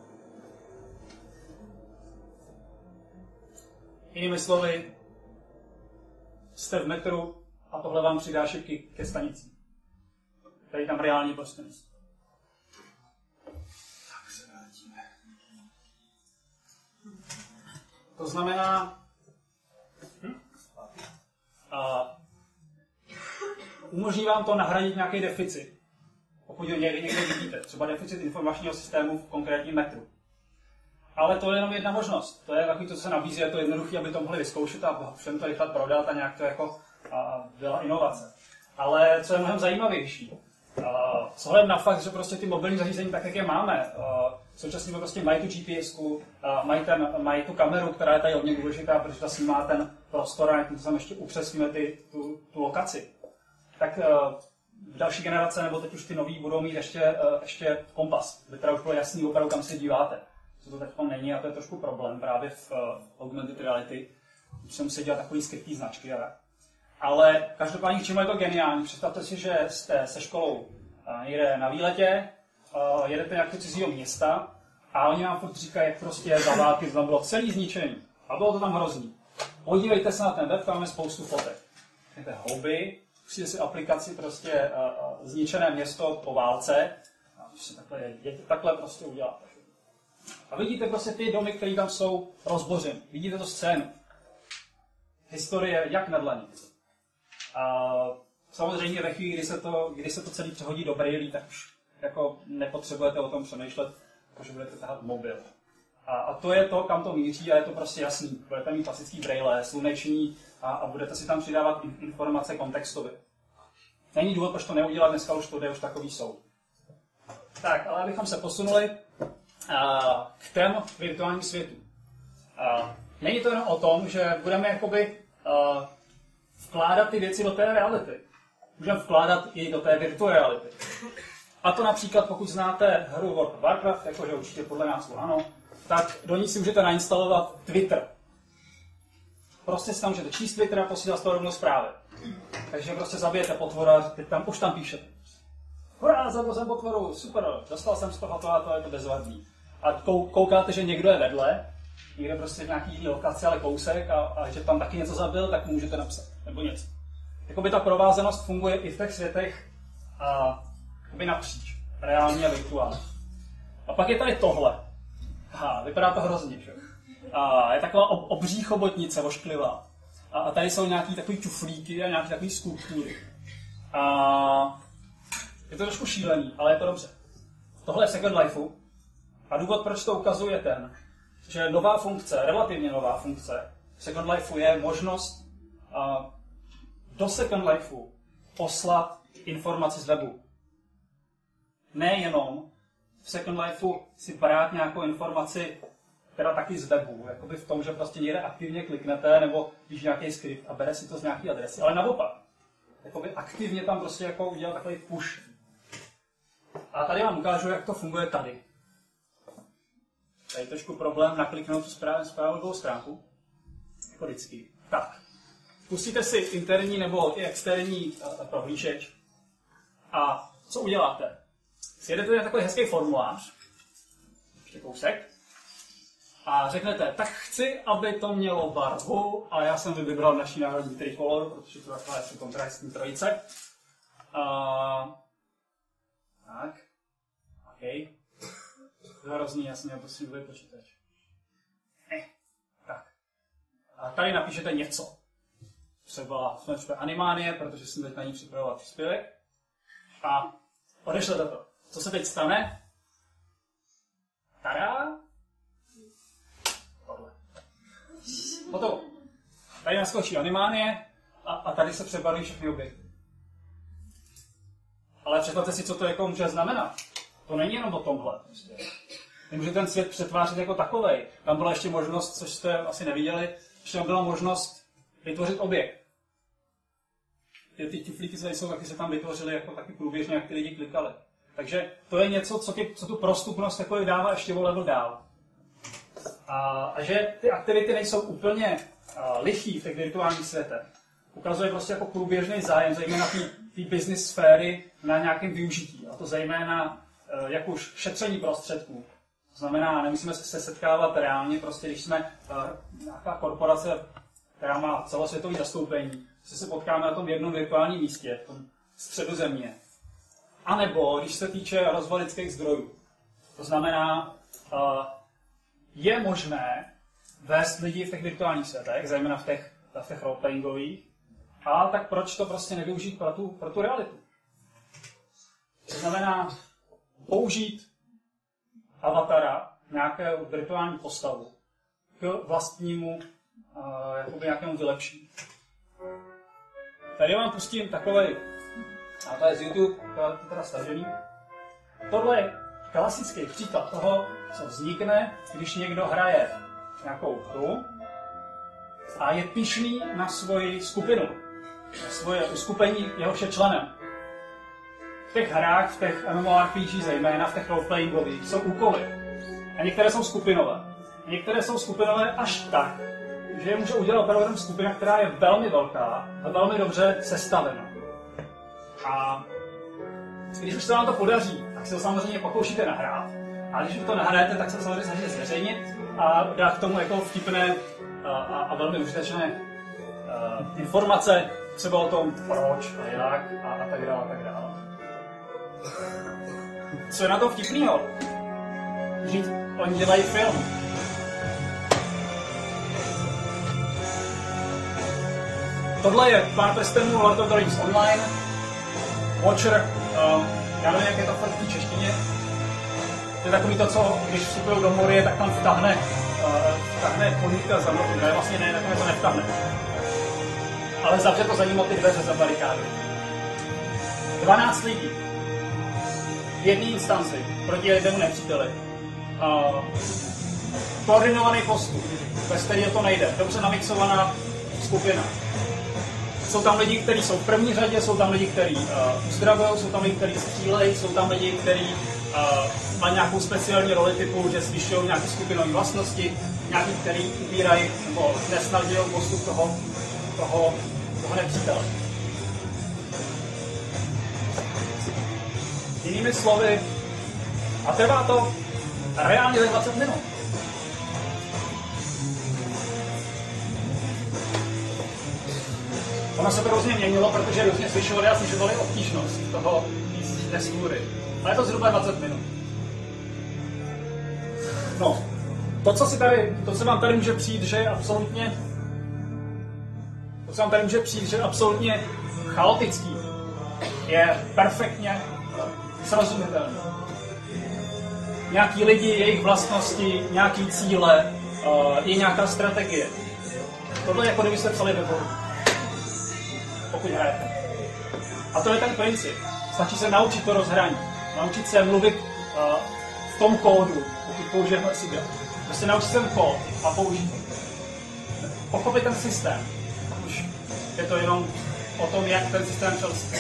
Jinými slovy, jste v metru a tohle vám přidá šipky ke stanici. Tady tam reálně prostě nejsou. Tak se vrátíme. To znamená, hm? a umožní vám to nahradit nějaký deficit. Pokud ho někde, někde vidíte, třeba deficit informačního systému v konkrétním metru. Ale to je jenom jedna možnost. To je takový to, co se nabízí, je to jednoduché, aby to mohli vyzkoušet a všem to rychle prodat a nějak to jako a byla inovace. Ale co je mnohem zajímavější, s ohledem na fakt, že prostě ty mobilní zařízení, tak jak je máme, současně prostě mají tu GPSku, mají, ten, mají tu kameru, která je tady hodně důležitá, protože ta snímá ten prostor a tím tam ještě upřesníme ty, tu, tu lokaci. Tak další generace, nebo teď už ty nový, budou mít ještě, ještě kompas, kde teda už bylo jasný opravdu, kam se díváte. Co to teď není a to je trošku problém právě v augmented reality, když se musí dělat takový skrytý značky a tak. Ale každopádně, k čemu je to geniální? Představte si, že jste se školou někde na výletě, jedete nějakého cizího města a oni vám furt říkají, jak prostě za války tam bylo celý zničený. A bylo to tam hrozný. Podívejte se na ten web, tam máme spoustu fotek. Máte hobby, přijde si aplikaci prostě zničené město po válce a prostě takhle, jeďte, takhle prostě udělat. A vidíte prostě ty domy, které tam jsou rozbořeny. Vidíte to scénu. Historie jak na dlaní. A samozřejmě ve chvíli, kdy se to, kdy se to celé přehodí do brailí, tak už jako nepotřebujete o tom přemýšlet, protože budete tahat mobil. A, a to je to, kam to míří a je to prostě jasný. Budete mít klasický braille, sluneční a, a budete si tam přidávat informace kontextově. Není důvod, proč to neudělat, dneska už to jde, už takový jsou. Tak, ale abychom se posunuli a, k tému virtuálním světu. A, není to jenom o tom, že budeme jakoby a, vkládat ty věci do té reality. Můžeme vkládat i do té virtuální reality. A to například, pokud znáte hru World of Warcraft, jakože určitě podle nás ano, tak do ní si můžete nainstalovat Twitter. Prostě si tam můžete číst Twitter a posílat z toho rovnou zprávy. Takže prostě zabijete potvora, teď tam, už tam píšete. Hurá, zabil jsem potvoru, super, dostal jsem z toho to a to, je to bezvadný. A kou, koukáte, že někdo je vedle, někde prostě v nějaký jiný lokaci, ale kousek, a, a že tam taky něco zabil, tak můžete napsat, nebo něco. Jakoby ta provázanost funguje i v těch světech a jakoby napříč, reálně a virtuálně. A pak je tady tohle. Aha, vypadá to hrozně, že? A je taková ob, obří chobotnice, ošklivá. A, a tady jsou nějaký takový čuflíky a nějaký takový skulptury. A je to trošku šílený, ale je to dobře. Tohle je Second Lifeu. A důvod, proč to ukazuje ten, že nová funkce, relativně nová funkce Second Lifeu je možnost uh, do Second Lifeu poslat informaci z webu. Nejenom v Second Lifeu si brát nějakou informaci, která taky z webu, jakoby v tom, že prostě někde aktivně kliknete, nebo když nějaký skript a bere si to z nějaké adresy, ale naopak. Jakoby aktivně tam prostě jako udělat takový push. A tady vám ukážu, jak to funguje tady. Tady je trošku problém nakliknout tu správnou stránku. Jako vždycky. Tak. Pustíte si interní nebo i externí prohlížeč. A co uděláte? Sjedete na takový hezký formulář. Ještě kousek. A řeknete, tak chci, aby to mělo barvu. A já jsem vybral naší národní trikolor, protože to je taková kontrastní trojice. A... Tak. OK. To je hrozný, jasně, já prosím, bude počítač. Eh, tak. A tady napíšete něco. Třeba jsme třeba animánie, protože jsem teď na ní připravovat příspěvek. A odešlete to. Co se teď stane? Tada! Tohle. Potom. Tady naskočí animánie a, a tady se přebalují všechny objekty. Ale představte si, co to jako může znamenat. To není jenom o tomhle. Prostě. Nemůže ten svět přetvářet jako takovej. Tam byla ještě možnost, což jste asi neviděli, že tam byla možnost vytvořit objekt. Ty, ty tiflíky, co jsou, taky se tam vytvořily jako taky průběžně, jak ty lidi klikali. Takže to je něco, co, ty, co tu prostupnost takový dává ještě o level dál. A, a že ty aktivity nejsou úplně a, lichý v těch virtuálních světech. Ukazuje prostě jako průběžný zájem, zejména té business sféry na nějakém využití. A to zejména jak už šetření prostředků. To znamená, nemusíme se setkávat reálně, prostě když jsme uh, nějaká korporace, která má celosvětové zastoupení, že se potkáme na tom jednom virtuálním místě, v tom středu země. A nebo když se týče rozvoje lidských zdrojů. To znamená, uh, je možné vést lidi v těch virtuálních světech, zejména v těch, v těch roleplayingových, A tak proč to prostě nevyužít pro tu, pro tu realitu? To znamená použít avatara, nějakou virtuální postavu k vlastnímu uh, jakoby nějakému vylepšení. Tady vám pustím takovej, a to je z YouTube, to je teda stažený. Tohle je klasický příklad toho, co vznikne, když někdo hraje nějakou hru a je pyšný na svoji skupinu, na svoje uskupení, jehož je členem. V těch hrách, v těch MMORPG zejména, v těch roleplayingových, jsou úkoly. A některé jsou skupinové. A některé jsou skupinové až tak, že je může udělat opravdu jenom skupina, která je velmi velká a velmi dobře sestavena. A když už se vám to podaří, tak se to samozřejmě pokoušíte nahrát. A když to nahrajete, tak se to samozřejmě snažíte zveřejnit a dát k tomu jako vtipné a, a, a velmi užitečné uh, informace, třeba o tom, proč a jak a, a tak dále, a tak dále. Co je na tom vtipnýho? Že oni dělají film. Tohle je Pán prstenů, Lord of the Rings Online, Watcher, um, já nevím, jak je to v té češtině. To je takový to, co když vstupují do Morie, tak tam vtahne, uh, vtahne koníka za mnou, ne, vlastně ne, takové to nevtahne. Ale zavře to za ním o ty dveře za barikády. dvanáct lidí v jedné instanci proti jednomu nepříteli. Uh, koordinovaný postup, bez kterého to nejde. Dobře namixovaná skupina. Jsou tam lidi, kteří jsou v první řadě, jsou tam lidi, kteří uh, uzdravují, jsou tam lidi, kteří střílejí, jsou tam lidi, kteří uh, mají nějakou speciální roli typu, že zvyšují nějaké skupinové vlastnosti, nějaký, kteří ubírají nebo nesnažují postup toho, toho, toho nepřítele. Jinými slovy, a trvá to reálně za dvacet minut. Ono se to různě měnilo, protože různě zvyšovali a snižovali obtížnost toho té skůry. Ale je to zhruba dvacet minut. No, to, co si tady, to, co vám tady může přijít, že je absolutně, to, co vám tady může přijít, že je absolutně chaotický, je perfektně srozumitelný. Nějaký lidi, jejich vlastnosti, nějaký cíle, je nějaká strategie. Tohle je jako kdybyste psali ve Wordu. Pokud hrajete. A to je ten princip. Stačí se naučit to rozhraní. Naučit se mluvit uh, v tom kódu, pokud použijeme si dělat. Prostě naučit se ten kód a použít to. Pochopit ten systém. Už je to jenom o tom, jak ten systém čelí.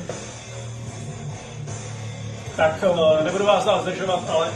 Tak uh, nebudu vás dál zdržovat, ale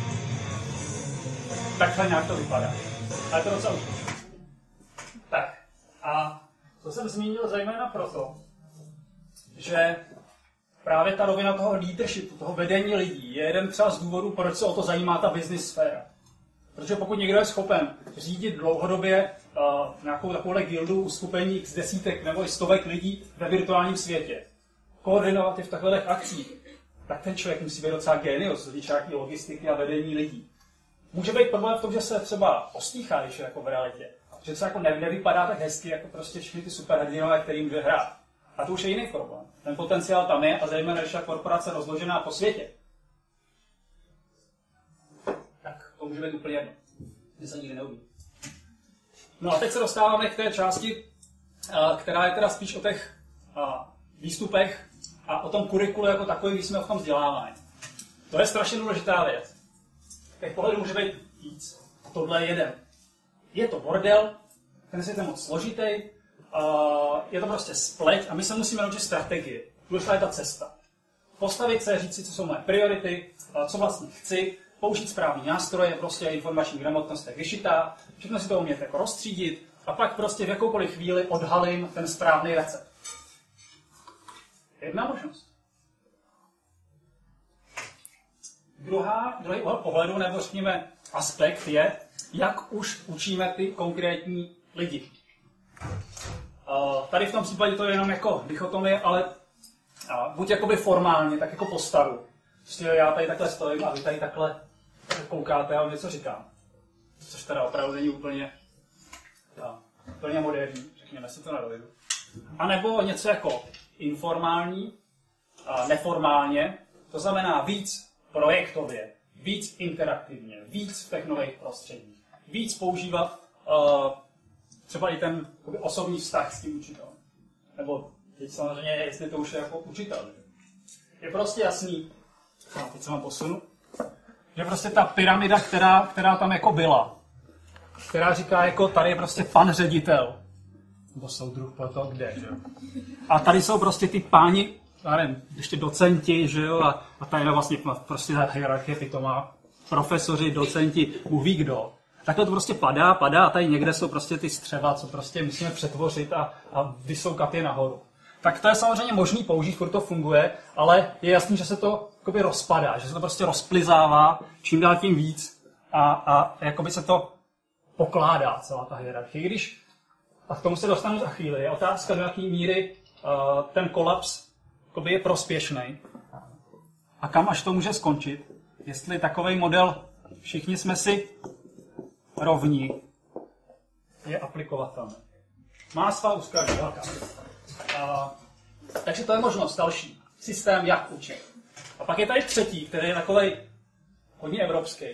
takhle nějak to vypadá. Ale to docela užitečné. Tak. A to jsem zmínil zejména proto, že právě ta rovina toho leadershipu, toho vedení lidí, je jeden třeba z důvodů, proč se o to zajímá ta business sféra. Protože pokud někdo je schopen řídit dlouhodobě uh, nějakou takovouhle gildu, uskupení z desítek nebo i stovek lidí ve virtuálním světě, koordinovat je v takových akcích, tak ten člověk musí být docela genius, co týče nějaké logistiky a vedení lidí. Může být problém v tom, že se třeba ostýchá, když je jako v realitě. Že to jako nevypadá tak hezky, jako prostě všechny ty superhrdinové, který může hrát. A to už je jiný problém. Ten potenciál tam je a zejména, když je korporace rozložená po světě. Tak to může být úplně jedno. Ty se nikdy neuvidí. No a teď se dostáváme k té části, která je teda spíš o těch výstupech a o tom kurikulu jako takový, když jsme v tom vzdělávání. To je strašně důležitá věc. Těch pohledů může být víc. Tohle je jeden. Je to bordel, ten svět je moc složitý, uh, je to prostě spleť a my se musíme naučit strategii. Důležitá je ta cesta. Postavit se, říct si, co jsou moje priority, uh, co vlastně chci, použít správný nástroje, prostě informační gramotnost je vyšitá, všechno si to umět jako rozstřídit a pak prostě v jakoukoliv chvíli odhalím ten správný recept. Jedna možnost. Druhá, druhý úhel pohledu, nebo řekněme aspekt je, jak už učíme ty konkrétní lidi. Uh, tady v tom případě to je jenom jako dichotomie, ale uh, buď jakoby formálně, tak jako postavu. Prostě já tady takhle stojím a vy tady takhle koukáte a vám něco říkám. Což teda opravdu není úplně, uh, úplně moderní, řekněme si to na rovidu. A nebo něco jako informální, a neformálně, to znamená víc projektově, víc interaktivně, víc v těch nových prostředích, víc používat uh, třeba i ten osobní vztah s tím učitelem. Nebo teď samozřejmě, jestli to už je jako učitel. Je prostě jasný, a teď se vám posunu, že prostě ta pyramida, která, která tam jako byla, která říká, jako tady je prostě pan ředitel, nebo soudruh pro to kde, že jo. A tady jsou prostě ty páni, já nevím, ještě docenti, že jo, a, a tady je vlastně prostě ta hierarchie pitomá, profesoři, docenti, Bůh ví kdo. Takhle to prostě padá, padá a tady někde jsou prostě ty střeva, co prostě musíme přetvořit a, a vysoukat je nahoru. Tak to je samozřejmě možný použít, furt to funguje, ale je jasný, že se to jakoby rozpadá, že se to prostě rozplizává čím dál tím víc a, a jakoby se to pokládá celá ta hierarchie. Když, a k tomu se dostanu za chvíli, je otázka, do jaké míry uh, ten kolaps jakoby je prospěšný a kam až to může skončit, jestli takový model všichni jsme si rovní je aplikovatelný. Má svá úzká žilka. Uh, takže to je možnost další. Systém, jak učit. A pak je tady třetí, který je takový hodně evropský.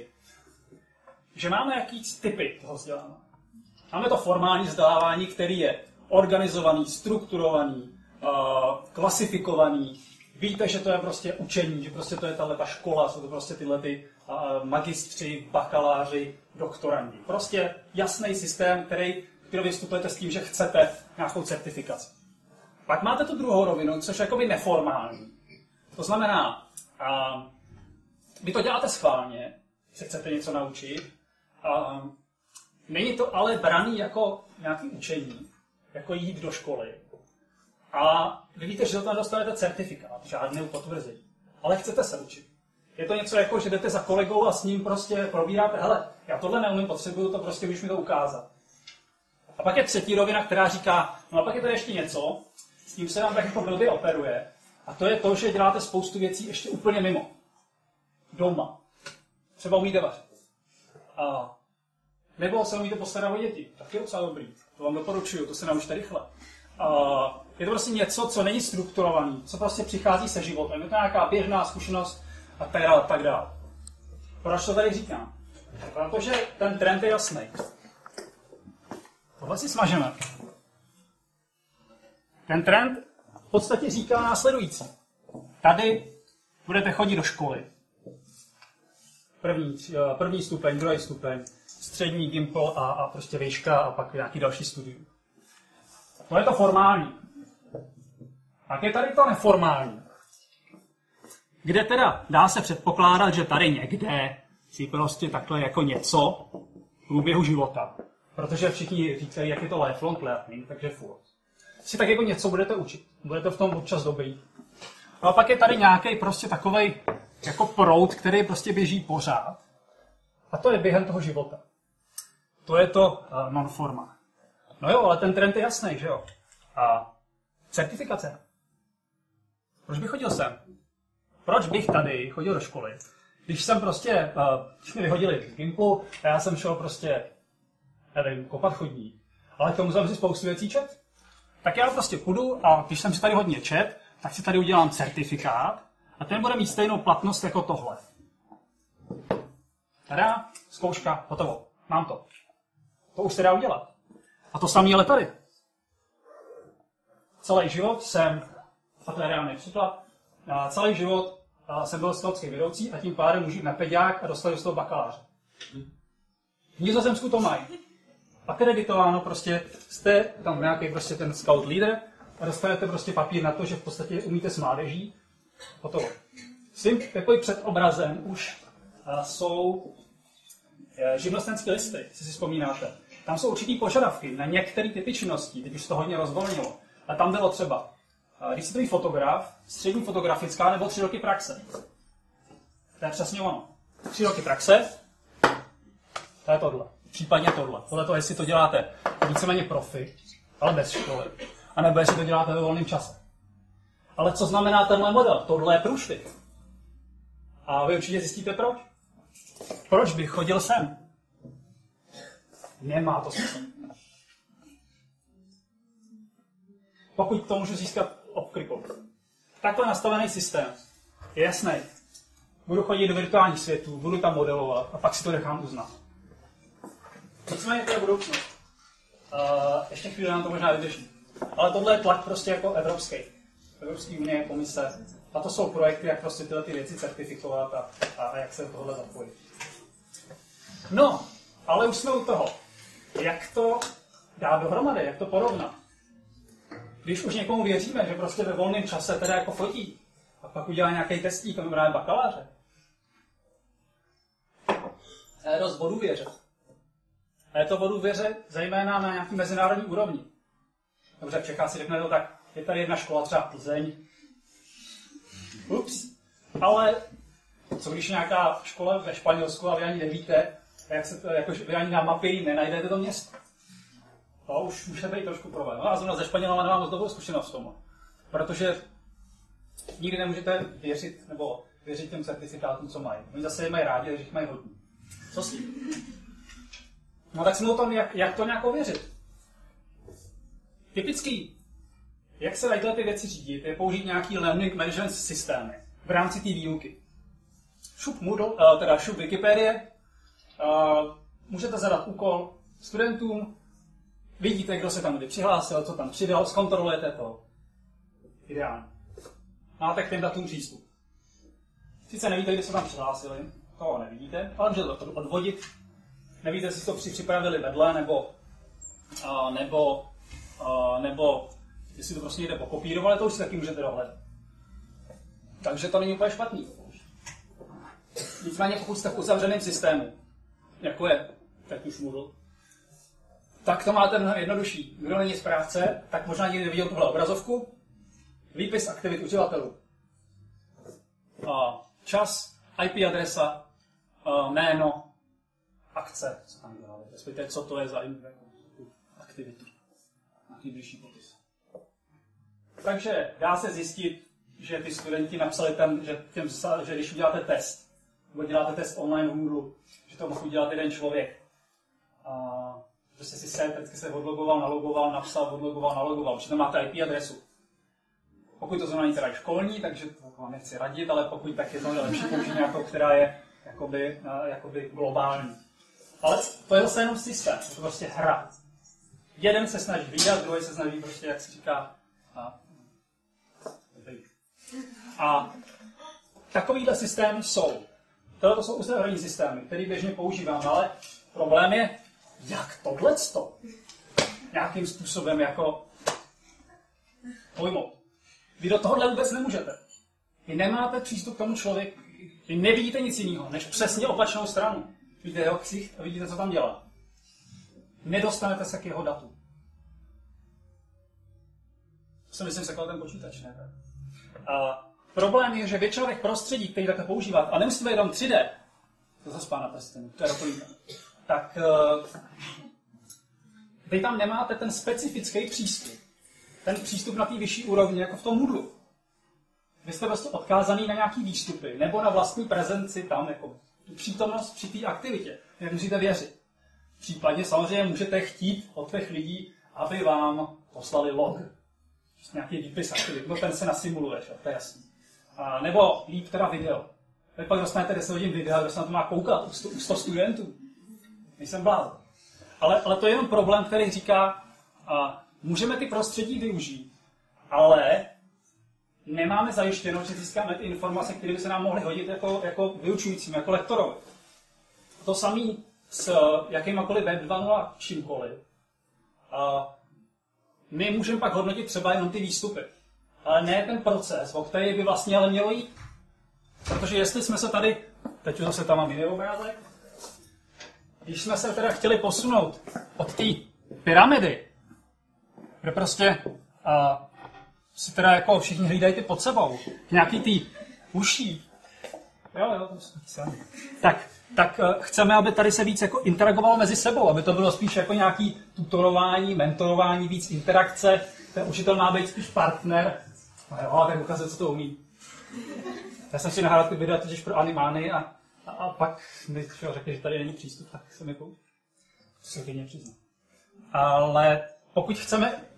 Že máme jakýсь typy toho vzdělání. Máme to formální vzdělávání, který je organizovaný, strukturovaný, uh, klasifikovaný. Víte, že to je prostě učení, že prostě to je tato škola, jsou to prostě tyhle ty uh, magistři, bakaláři, doktorandi. Prostě jasný systém, který, který vystupujete s tím, že chcete nějakou certifikaci. Pak máte tu druhou rovinu, což je jakoby neformální. To znamená, uh, vy to děláte schválně, se chcete něco naučit, uh, není to ale braný jako nějaký učení, jako jít do školy. A vy víte, že tam dostanete certifikát, žádný potvrzení, ale chcete se učit. Je to něco jako, že jdete za kolegou a s ním prostě probíráte, hele, já tohle neumím, potřebuju to, prostě můžeš mi to ukázat. A pak je třetí rovina, která říká, no a pak je to ještě něco, s tím se vám tak jako blbě operuje, a to je to, že děláte spoustu věcí ještě úplně mimo. Doma. Třeba umíte vařit. A nebo se umíte postarat o děti. Tak je docela dobrý. To vám doporučuju, to se naučte rychle. A je to prostě něco, co není strukturovaný, co prostě přichází se životem. Je to nějaká běžná zkušenost a tak dále, tak dále. Proč to tady říkám? Protože ten trend je jasný. Tohle si smažeme. Ten trend v podstatě říká následující. Tady budete chodit do školy. První, první stupeň, druhý stupeň, střední, Gimple a, a prostě výška a pak nějaký další studium. To je to formální. Pak je tady to neformální. Kde teda dá se předpokládat, že tady někde si prostě takhle jako něco v průběhu života. Protože všichni říkají, jak je to lifelong learning, takže furt. Si tak jako něco budete učit. Budete v tom občas dobrý. No a pak je tady nějaký prostě takovej jako proud, který prostě běží pořád. A to je během toho života. To je to uh, non-forma. No jo, ale ten trend je jasný, že jo? A certifikace. Proč bych chodil sem? Proč bych tady chodil do školy? Když jsem prostě, uh, když mi vyhodili z Gimplu, a já jsem šel prostě, nevím, kopat chodník. Ale k tomu jsem si spoustu věcí čet. Tak já prostě půjdu a když jsem si tady hodně čet, tak si tady udělám certifikát a ten bude mít stejnou platnost jako tohle. Tada, zkouška, hotovo. Mám to. To už se dá udělat. A to samé ale tady. Celý život jsem, a to je reálný příklad, celý život jsem byl skautský vedoucí a tím pádem můžu jít na peďák a dostat z toho bakaláře. V Nizozemsku to mají. Akreditováno prostě, jste tam nějaký prostě ten scout leader a dostanete prostě papír na to, že v podstatě umíte s mládeží. Hotovo. Svým takovým před obrazem už uh, jsou uh, živnostenské listy, jestli si vzpomínáte. Tam jsou určitý požadavky na některé typy činností, teď už to hodně rozvolnilo. A tam bylo třeba, uh, když jste fotograf, střední fotografická nebo tři roky praxe. To je přesně ono. Tři roky praxe, to je tohle. Případně tohle. Podle toho, jestli to děláte víceméně profi, ale bez školy. A nebo jestli to děláte ve volném čase. Ale co znamená tenhle model? Tohle je průšvih. A vy určitě zjistíte proč. Proč bych chodil sem? Nemá to smysl. pokud to můžu získat obklikou. Takhle nastavený systém je jasný. Budu chodit do virtuálních světů, budu tam modelovat a pak si to nechám uznat. Nicméně to je budoucnost. Uh, ještě chvíli nám to možná vydrží. Ale tohle je tlak prostě jako evropský. Evropské unie, komise. A to jsou projekty, jak prostě tyhle ty věci certifikovat a, a, a jak se do tohle zapojit. No, ale už jsme u toho. Jak to dát dohromady, jak to porovnat? Když už někomu věříme, že prostě ve volném čase teda jako fotí, a pak udělá nějaký testík a vybrá bakaláře. A je dost vodu věře. A je to vodu věře zejména na nějaký mezinárodní úrovni. Dobře, v Čechách si řekne to tak, je tady jedna škola, třeba Plzeň. Ups. Ale co když nějaká škola ve Španělsku a vy ani nevíte, jak se to, jako, vy ani na mapě nenajdete to město. To už může být trošku problém. No a zrovna ze Španělama nemám moc dobrou zkušenost v tom. Protože nikdy nemůžete věřit, nebo věřit těm certifikátům, co mají. Oni zase je mají rádi, takže jich mají hodně. Co s tím? No tak jsme o tom, jak, jak to nějak ověřit. Typický, jak se dají tyhle ty věci řídit, je použít nějaký learning management systémy v rámci té výuky. Šup Moodle, uh, teda šup Wikipedie, uh, můžete zadat úkol studentům, vidíte, kdo se tam kdy přihlásil, co tam přidal, zkontrolujete to. Ideálně. Máte k těm datům přístup. Sice nevíte, kdy se tam přihlásili, toho nevidíte, ale můžete to odvodit. Nevíte, jestli to připravili vedle, nebo, uh, nebo, uh, nebo jestli to prostě někde pokopírovali, to už si taky můžete dohledat. Takže to není úplně špatný. Nicméně pokud jste v uzavřeném systému, jako je teď už Moodle, tak to máte mnohem jednodušší. Kdo není správce, tak možná někdy viděl tuhle obrazovku. Výpis aktivit uživatelů. Čas, í pé adresa, jméno, akce, co tam dělali. Respektive, co to je za aktivitu. Nějaký blížší popis. Takže dá se zjistit, že ty studenti napsali tam, že, těm, že když uděláte test, nebo děláte test online v Moodle, že to mohl udělat jeden člověk. A prostě si se, vždycky se odlogoval, nalogoval, napsal, odlogoval, nalogoval. Že tam máte í pé adresu. Pokud to zrovna není teda školní, takže to vám nechci radit, ale pokud tak je to lepší použít nějakou, která je jakoby, jakoby globální. Ale to je zase jenom systém, to je prostě hra. Jeden se snaží vydat, druhý se snaží prostě, jak se říká, a, a takovýhle systémy jsou. Tohle jsou uzavřené systémy, které běžně používám, ale problém je, jak tohleto nějakým způsobem jako pojmout. Vy do tohohle vůbec nemůžete. Vy nemáte přístup k tomu člověku, vy nevidíte nic jiného, než přesně opačnou stranu. Vidíte jeho ksicht a vidíte, co tam dělá. Nedostanete se k jeho datu. To si myslím, sekal ten počítač, ne? A problém je, že většina těch prostředí, které takhle používat, a nemusíte jenom tři dé, to zase pána prstenu, to je doplňka, tak uh, vy tam nemáte ten specifický přístup. Ten přístup na té vyšší úrovni, jako v tom Moodle. Vy jste prostě odkázaný na nějaký výstupy, nebo na vlastní prezenci tam, jako tu přítomnost při té aktivitě. Jak musíte věřit. Případně samozřejmě můžete chtít od těch lidí, aby vám poslali log. Prostě nějaký výpis aktivit, no ten se nasimuluje, to je jasný. A nebo líp teda video. Vy pak dostanete deset hodin videa, kdo se na to má koukat, u sto studentů. Nejsem blázen. Ale, ale to je jenom problém, který říká, a můžeme ty prostředí využít, ale nemáme zajištěno, že získáme ty informace, které by se nám mohly hodit jako, jako vyučujícím, jako lektorovi. To samé s jakýmkoliv web dva tečka nula čímkoliv. A my můžeme pak hodnotit třeba jenom ty výstupy, ale ne ten proces, o který by vlastně ale mělo jít. Protože jestli jsme se tady, teď už zase tam mám jiný obrázek, když jsme se teda chtěli posunout od té pyramidy, kde prostě a, si teda jako všichni hlídají ty pod sebou, nějaký ty uší, jo, jo, tak, tak chceme, aby tady se víc jako interagovalo mezi sebou, aby to bylo spíš jako nějaký tutorování, mentorování, víc interakce, ten učitel má být spíš partner, a jo, tak ukazuje, co to umí. Já jsem si nahrál ty videa totiž pro animány a, a, a pak mi řekli, že tady není přístup, tak se mi použil. To se klidně přiznám. Ale pokud chceme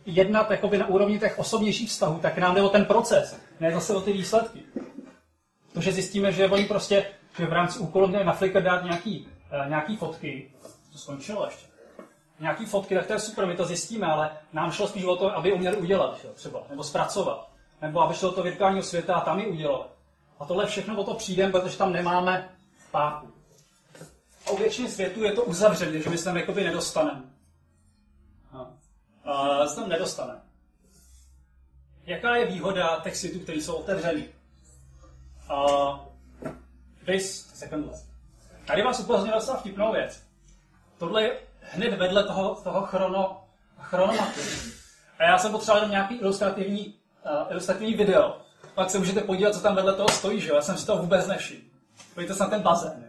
jednat jakoby na úrovni těch osobnějších vztahů, tak nám jde o ten proces, ne zase o ty výsledky. To, že zjistíme, že oni prostě, že v rámci úkolu měli na Flickr dát nějaký, uh, nějaký fotky, to skončilo ještě, nějaký fotky, tak to je super, my to zjistíme, ale nám šlo spíš o to, aby uměli udělat, že, třeba, nebo zpracovat, nebo aby šlo do toho virtuálního světa a tam ji udělat. A tohle všechno o to přijdeme, protože tam nemáme páku. A u většiny světů je to uzavřené, že my se tam jakoby nedostaneme. No. Uh, se tam nedostaneme. Jaká je výhoda těch světů, které jsou otevřený? Uh, this second list. Tady vás upozorňuji docela vtipnou věc. Tohle je hned vedle toho, toho chrono, chronomatu. A já jsem potřeboval jenom nějaký ilustrativní, uh, ilustrativní video. Pak se můžete podívat, co tam vedle toho stojí, že jo? Já jsem si toho vůbec nevšiml. Pojďte se na ten bazén. Jo?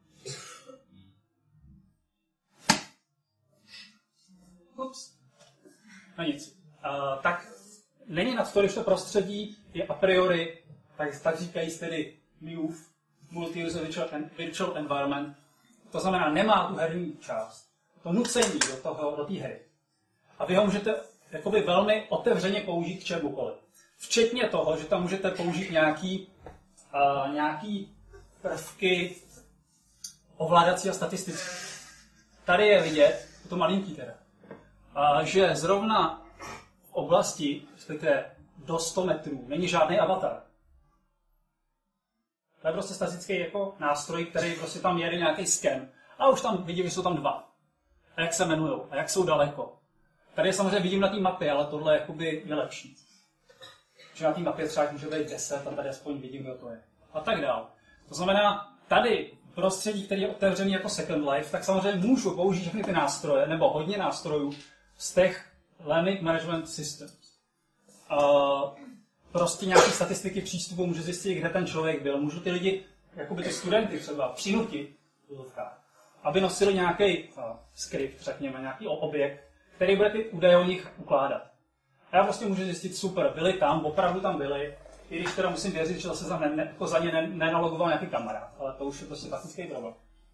Ups. No nic. Uh, tak není na to, když to prostředí je a priori, tak, tak říkají tedy M U V, Multi-User Virtual, Virtual Environment. To znamená, nemá tu herní část. To nucení do toho, do té hry. A vy ho můžete jakoby velmi otevřeně použít k čemukoliv. Včetně toho, že tam můžete použít nějaký, uh, nějaký prvky ovládací a statistické. Tady je vidět, to malinký teda, uh, že zrovna v oblasti, respektive do sto metrů, není žádný avatar. To je prostě statický jako nástroj, který prostě tam jede nějaký sken. A už tam vidím, že jsou tam dva. A jak se jmenujou, a jak jsou daleko. Tady samozřejmě vidím na té mapě, ale tohle jakoby je lepší. Že na té mapě třeba může být deset a tady aspoň vidím, kdo to je. A tak dál. To znamená, tady prostředí, který je otevřený jako Second Life, tak samozřejmě můžu použít všechny ty nástroje, nebo hodně nástrojů z těch Learning Management Systems. Uh, prostě nějaké statistiky přístupu, můžu zjistit, kde ten člověk byl. Můžu ty lidi, jakoby ty studenty třeba, přinutit, aby nosili nějaký uh, skript, řekněme, nějaký objekt, který bude ty údaje o nich ukládat. A já prostě můžu zjistit, super, byli tam, opravdu tam byli, i když teda musím věřit, že zase za, ne, ne, jako za ně ne, nenalogoval nějaký kamarád, ale to už je prostě faktický problém.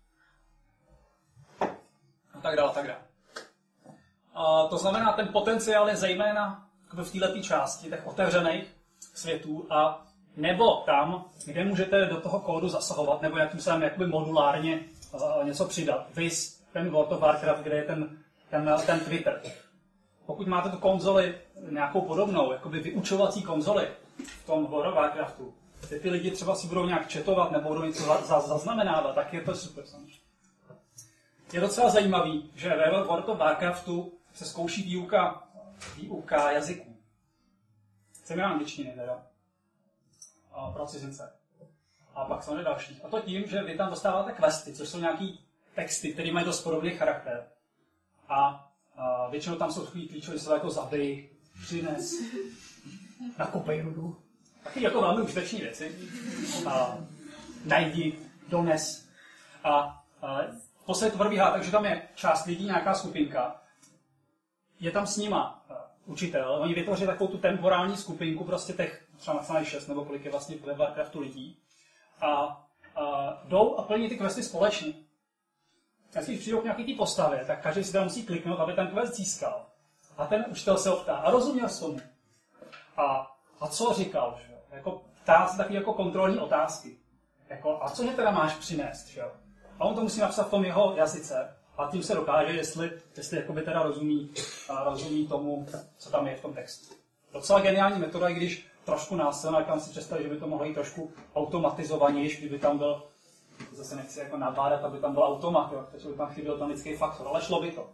A tak dále, tak dále. A to znamená, ten potenciál je zejména v této části těch otevřených světů a nebo tam, kde můžete do toho kódu zasahovat, nebo jakým se jakoby modulárně uh, něco přidat. Vys ten World of Warcraft, kde je ten, ten, ten Twitter. Pokud máte tu konzoli nějakou podobnou, jakoby vyučovací konzoli v tom World of Warcraftu, kde ty lidi třeba si budou nějak chatovat nebo budou něco za, za, zaznamenávat, tak je to super samozřejmě. Je docela zajímavý, že ve World of Warcraftu se zkouší výuka, výuka jazyků. Chceme angličtiny teda. A pro cizince. A pak samozřejmě dalších. A to tím, že vy tam dostáváte questy, což jsou nějaký texty, které mají dost podobný charakter. A, a většinou tam jsou takový klíčové slova jako zabij, přines, nakupej rudu. Taky jako velmi užiteční věci. A, najdi, dones. A, a to se probíhá, takže tam je část lidí, nějaká skupinka. Je tam s nima učitel, oni vytvoří takovou tu temporální skupinku, prostě těch třeba maximálně šest nebo kolik je vlastně ve Warcraftu lidí. A, a jdou a plní ty questy společně. Když přijdou k nějaký té postavě, tak každý si tam musí kliknout, aby ten quest získal. A ten učitel se optá, a rozuměl jsi tomu? A, a co říkal? Že? Jako, ptá se taky jako kontrolní otázky. Jako, a co mě teda máš přinést? Že? A on to musí napsat v tom jeho jazyce. A tím se dokáže, jestli, jestli jakoby teda rozumí, a rozumí tomu, co tam je v tom textu. Docela geniální metoda, i když trošku násilná, jak si představit, že by to mohlo jít trošku automatizovanější, kdyby tam byl, zase nechci jako nabádat, aby tam byl automat, jo, takže by tam chyběl ten lidský faktor, ale šlo by to.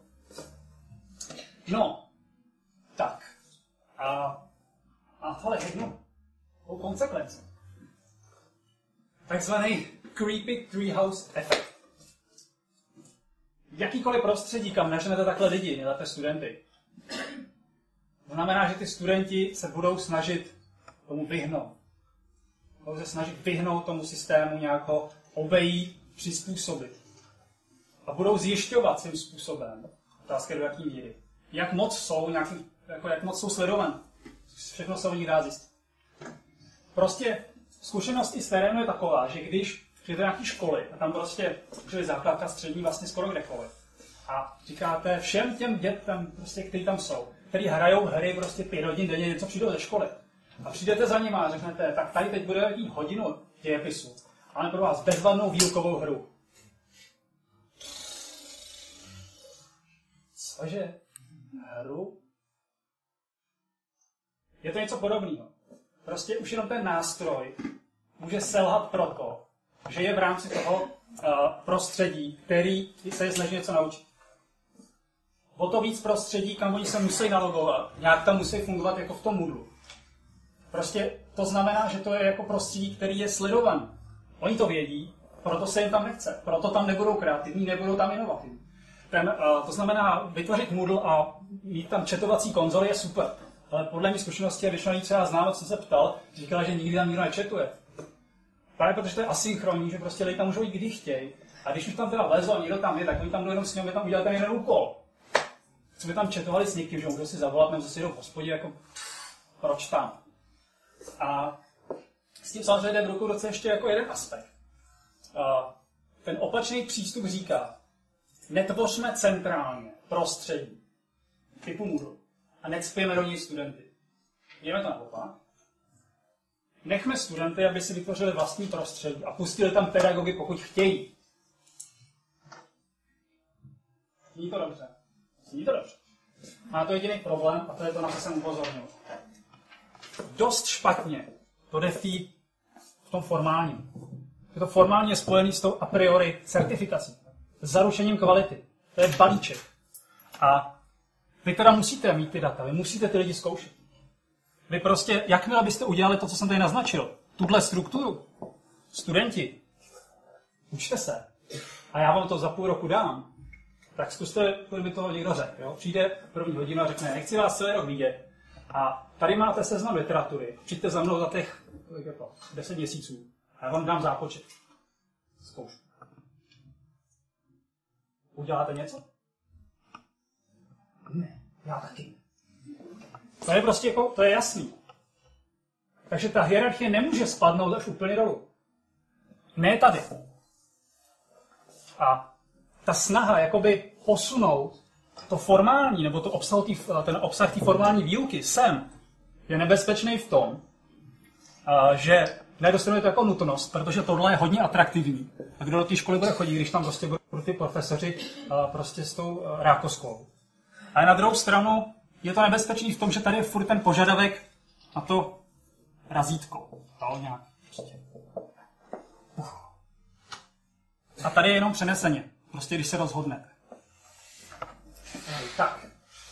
No, tak. A, a tohle jednu o konsekvence. Takzvaný creepy treehouse effect. Jakýkoliv prostředí, kam naženete takhle lidi, nejlépe studenty. To znamená, že ty studenti se budou snažit tomu vyhnout. Budou se snažit vyhnout tomu systému, nějak ho obejít, přizpůsobit. A budou zjišťovat svým způsobem, otázka do jaký míry, jak moc jsou, nějaký, jako jak moc jsou sledovaní. Všechno se o nich dá zjistit. Prostě zkušenost i z terénu je taková, že když přijete do nějaké školy a tam prostě, že základka střední vlastně skoro kdekoliv. A říkáte všem těm dětem, prostě, kteří tam jsou, který hrajou hry prostě pět hodin denně, něco přijdou ze školy. A přijdete za nima a řeknete, tak tady teď budeme mít hodinu dějepisu. Máme pro vás bezvadnou výukovou hru. Cože? Hru? Je to něco podobného. Prostě už jenom ten nástroj může selhat proto, že je v rámci toho uh, prostředí, který se je snaží něco naučit. O to víc prostředí, kam oni se musí nalogovat, nějak tam musí fungovat jako v tom Moodlu. Prostě to znamená, že to je jako prostředí, který je sledovaný. Oni to vědí, proto se jim tam nechce. Proto tam nebudou kreativní, nebudou tam inovativní. Ten, uh, to znamená, vytvořit Moodle a mít tam chatovací konzoly je super. Ale podle mých zkušeností a většina lidí, co já znám, co jsem se ptal, říkala, že nikdy tam nikdo nečetuje. Právě protože to je asynchronní, že prostě lidi tam můžou jít, kdy chtějí. A když už tam teda vlezlo a někdo tam je, tak oni tam jdou jenom s ním, tam udělat ten jeden úkol. Co by tam četovali s někým, že můžou si zavolat, nebo si jdou v hospodě, jako proč tam. A s tím samozřejmě jde v ruku roce ještě jako jeden aspekt. A ten opačný přístup říká, netvořme centrálně prostředí typu Moodle a necpěme do něj studenty. Jdeme to naopak. Nechme studenty, aby si vytvořili vlastní prostředí a pustili tam pedagogy, pokud chtějí. Zní to dobře. Zní to dobře. Má to jediný problém a to je to, na co jsem upozornil. Dost špatně to jde v, tý, v tom formálním. Je to formálně spojený s tou a priori certifikací. S zaručením kvality. To je balíček. A vy teda musíte mít ty data, vy musíte ty lidi zkoušet. Vy prostě, jakmile byste udělali to, co jsem tady naznačil, tuhle strukturu, studenti, učte se. A já vám to za půl roku dám. Tak zkuste, když by toho někdo řekl. Jo? Přijde první hodinu a řekne, nechci vás celý rok vidět. A tady máte seznam literatury. Přijďte za mnou za těch jako, deset měsíců. A já vám dám zápočet. Zkoušku. Uděláte něco? Ne, já taky. To je prostě jako, to je jasný. Takže ta hierarchie nemůže spadnout až úplně dolů. Ne tady. A ta snaha jakoby posunout to formální, nebo to obsah tý, ten obsah té formální výuky sem, je nebezpečný v tom, že nedostanete to jako nutnost, protože tohle je hodně atraktivní. A kdo do té školy bude chodit, když tam prostě budou ty profesoři prostě s tou rákoskou. Ale na druhou stranu je to nebezpečný v tom, že tady je furt ten požadavek na to razítko. To nějak prostě. A tady je jenom přeneseně. Prostě když se rozhodnete. Tak.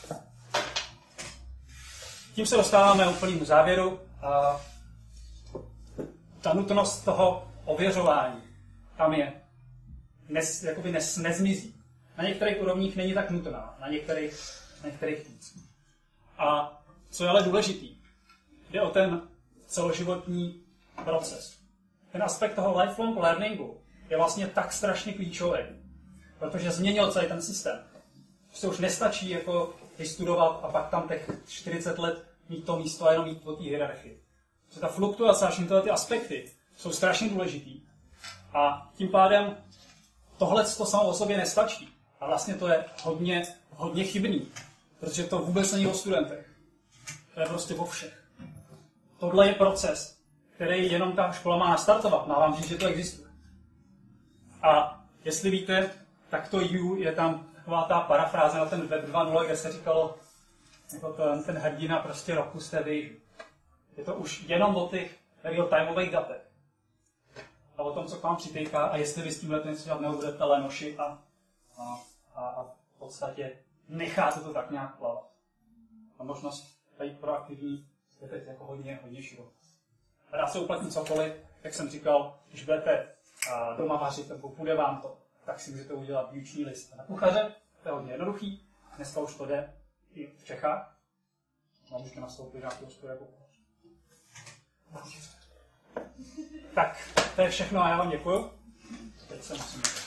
Tím se dostáváme k úplnému závěru. A ta nutnost toho ověřování tam je. Nes, jakoby nes, nezmizí. Na některých úrovních není tak nutná. Na některých, na některých víc. A co je ale důležitý, jde o ten celoživotní proces. Ten aspekt toho lifelong learningu je vlastně tak strašně klíčový, protože změnil celý ten systém. Se už nestačí jako vystudovat a pak tam těch čtyřicet let mít to místo a jenom mít po té hierarchii. Protože ta fluktuace a všechny ty aspekty jsou strašně důležitý. A tím pádem tohle to samo o sobě nestačí. A vlastně to je hodně, hodně chybný, protože to vůbec není o studentech. To je prostě o všech. Tohle je proces, který jenom ta škola má nastartovat. Má vám říct, že to existuje. A jestli víte, tak to U je tam taková ta parafráze na ten web dva tečka nula, kde se říkalo, jako ten, ten hrdina prostě roku jste vy. Je to už jenom o těch real-timeových datech. A o tom, co k vám přitejká a jestli vy s tímhle něco dělat nebudete lenoši a, a, a, a v podstatě necháte to tak nějak plavat. A možnost být proaktivní je teď jako hodně, hodně široká. A dá se uplatnit cokoliv, jak jsem říkal, když budete doma vařit nebo půjde vám to, tak si můžete udělat výuční list na kuchaře, to je hodně jednoduchý, dneska už to jde i v Čechách. No, můžete nastoupit na hospodu jako kuchař. Tak, to je všechno a já vám děkuju. Teď se musím...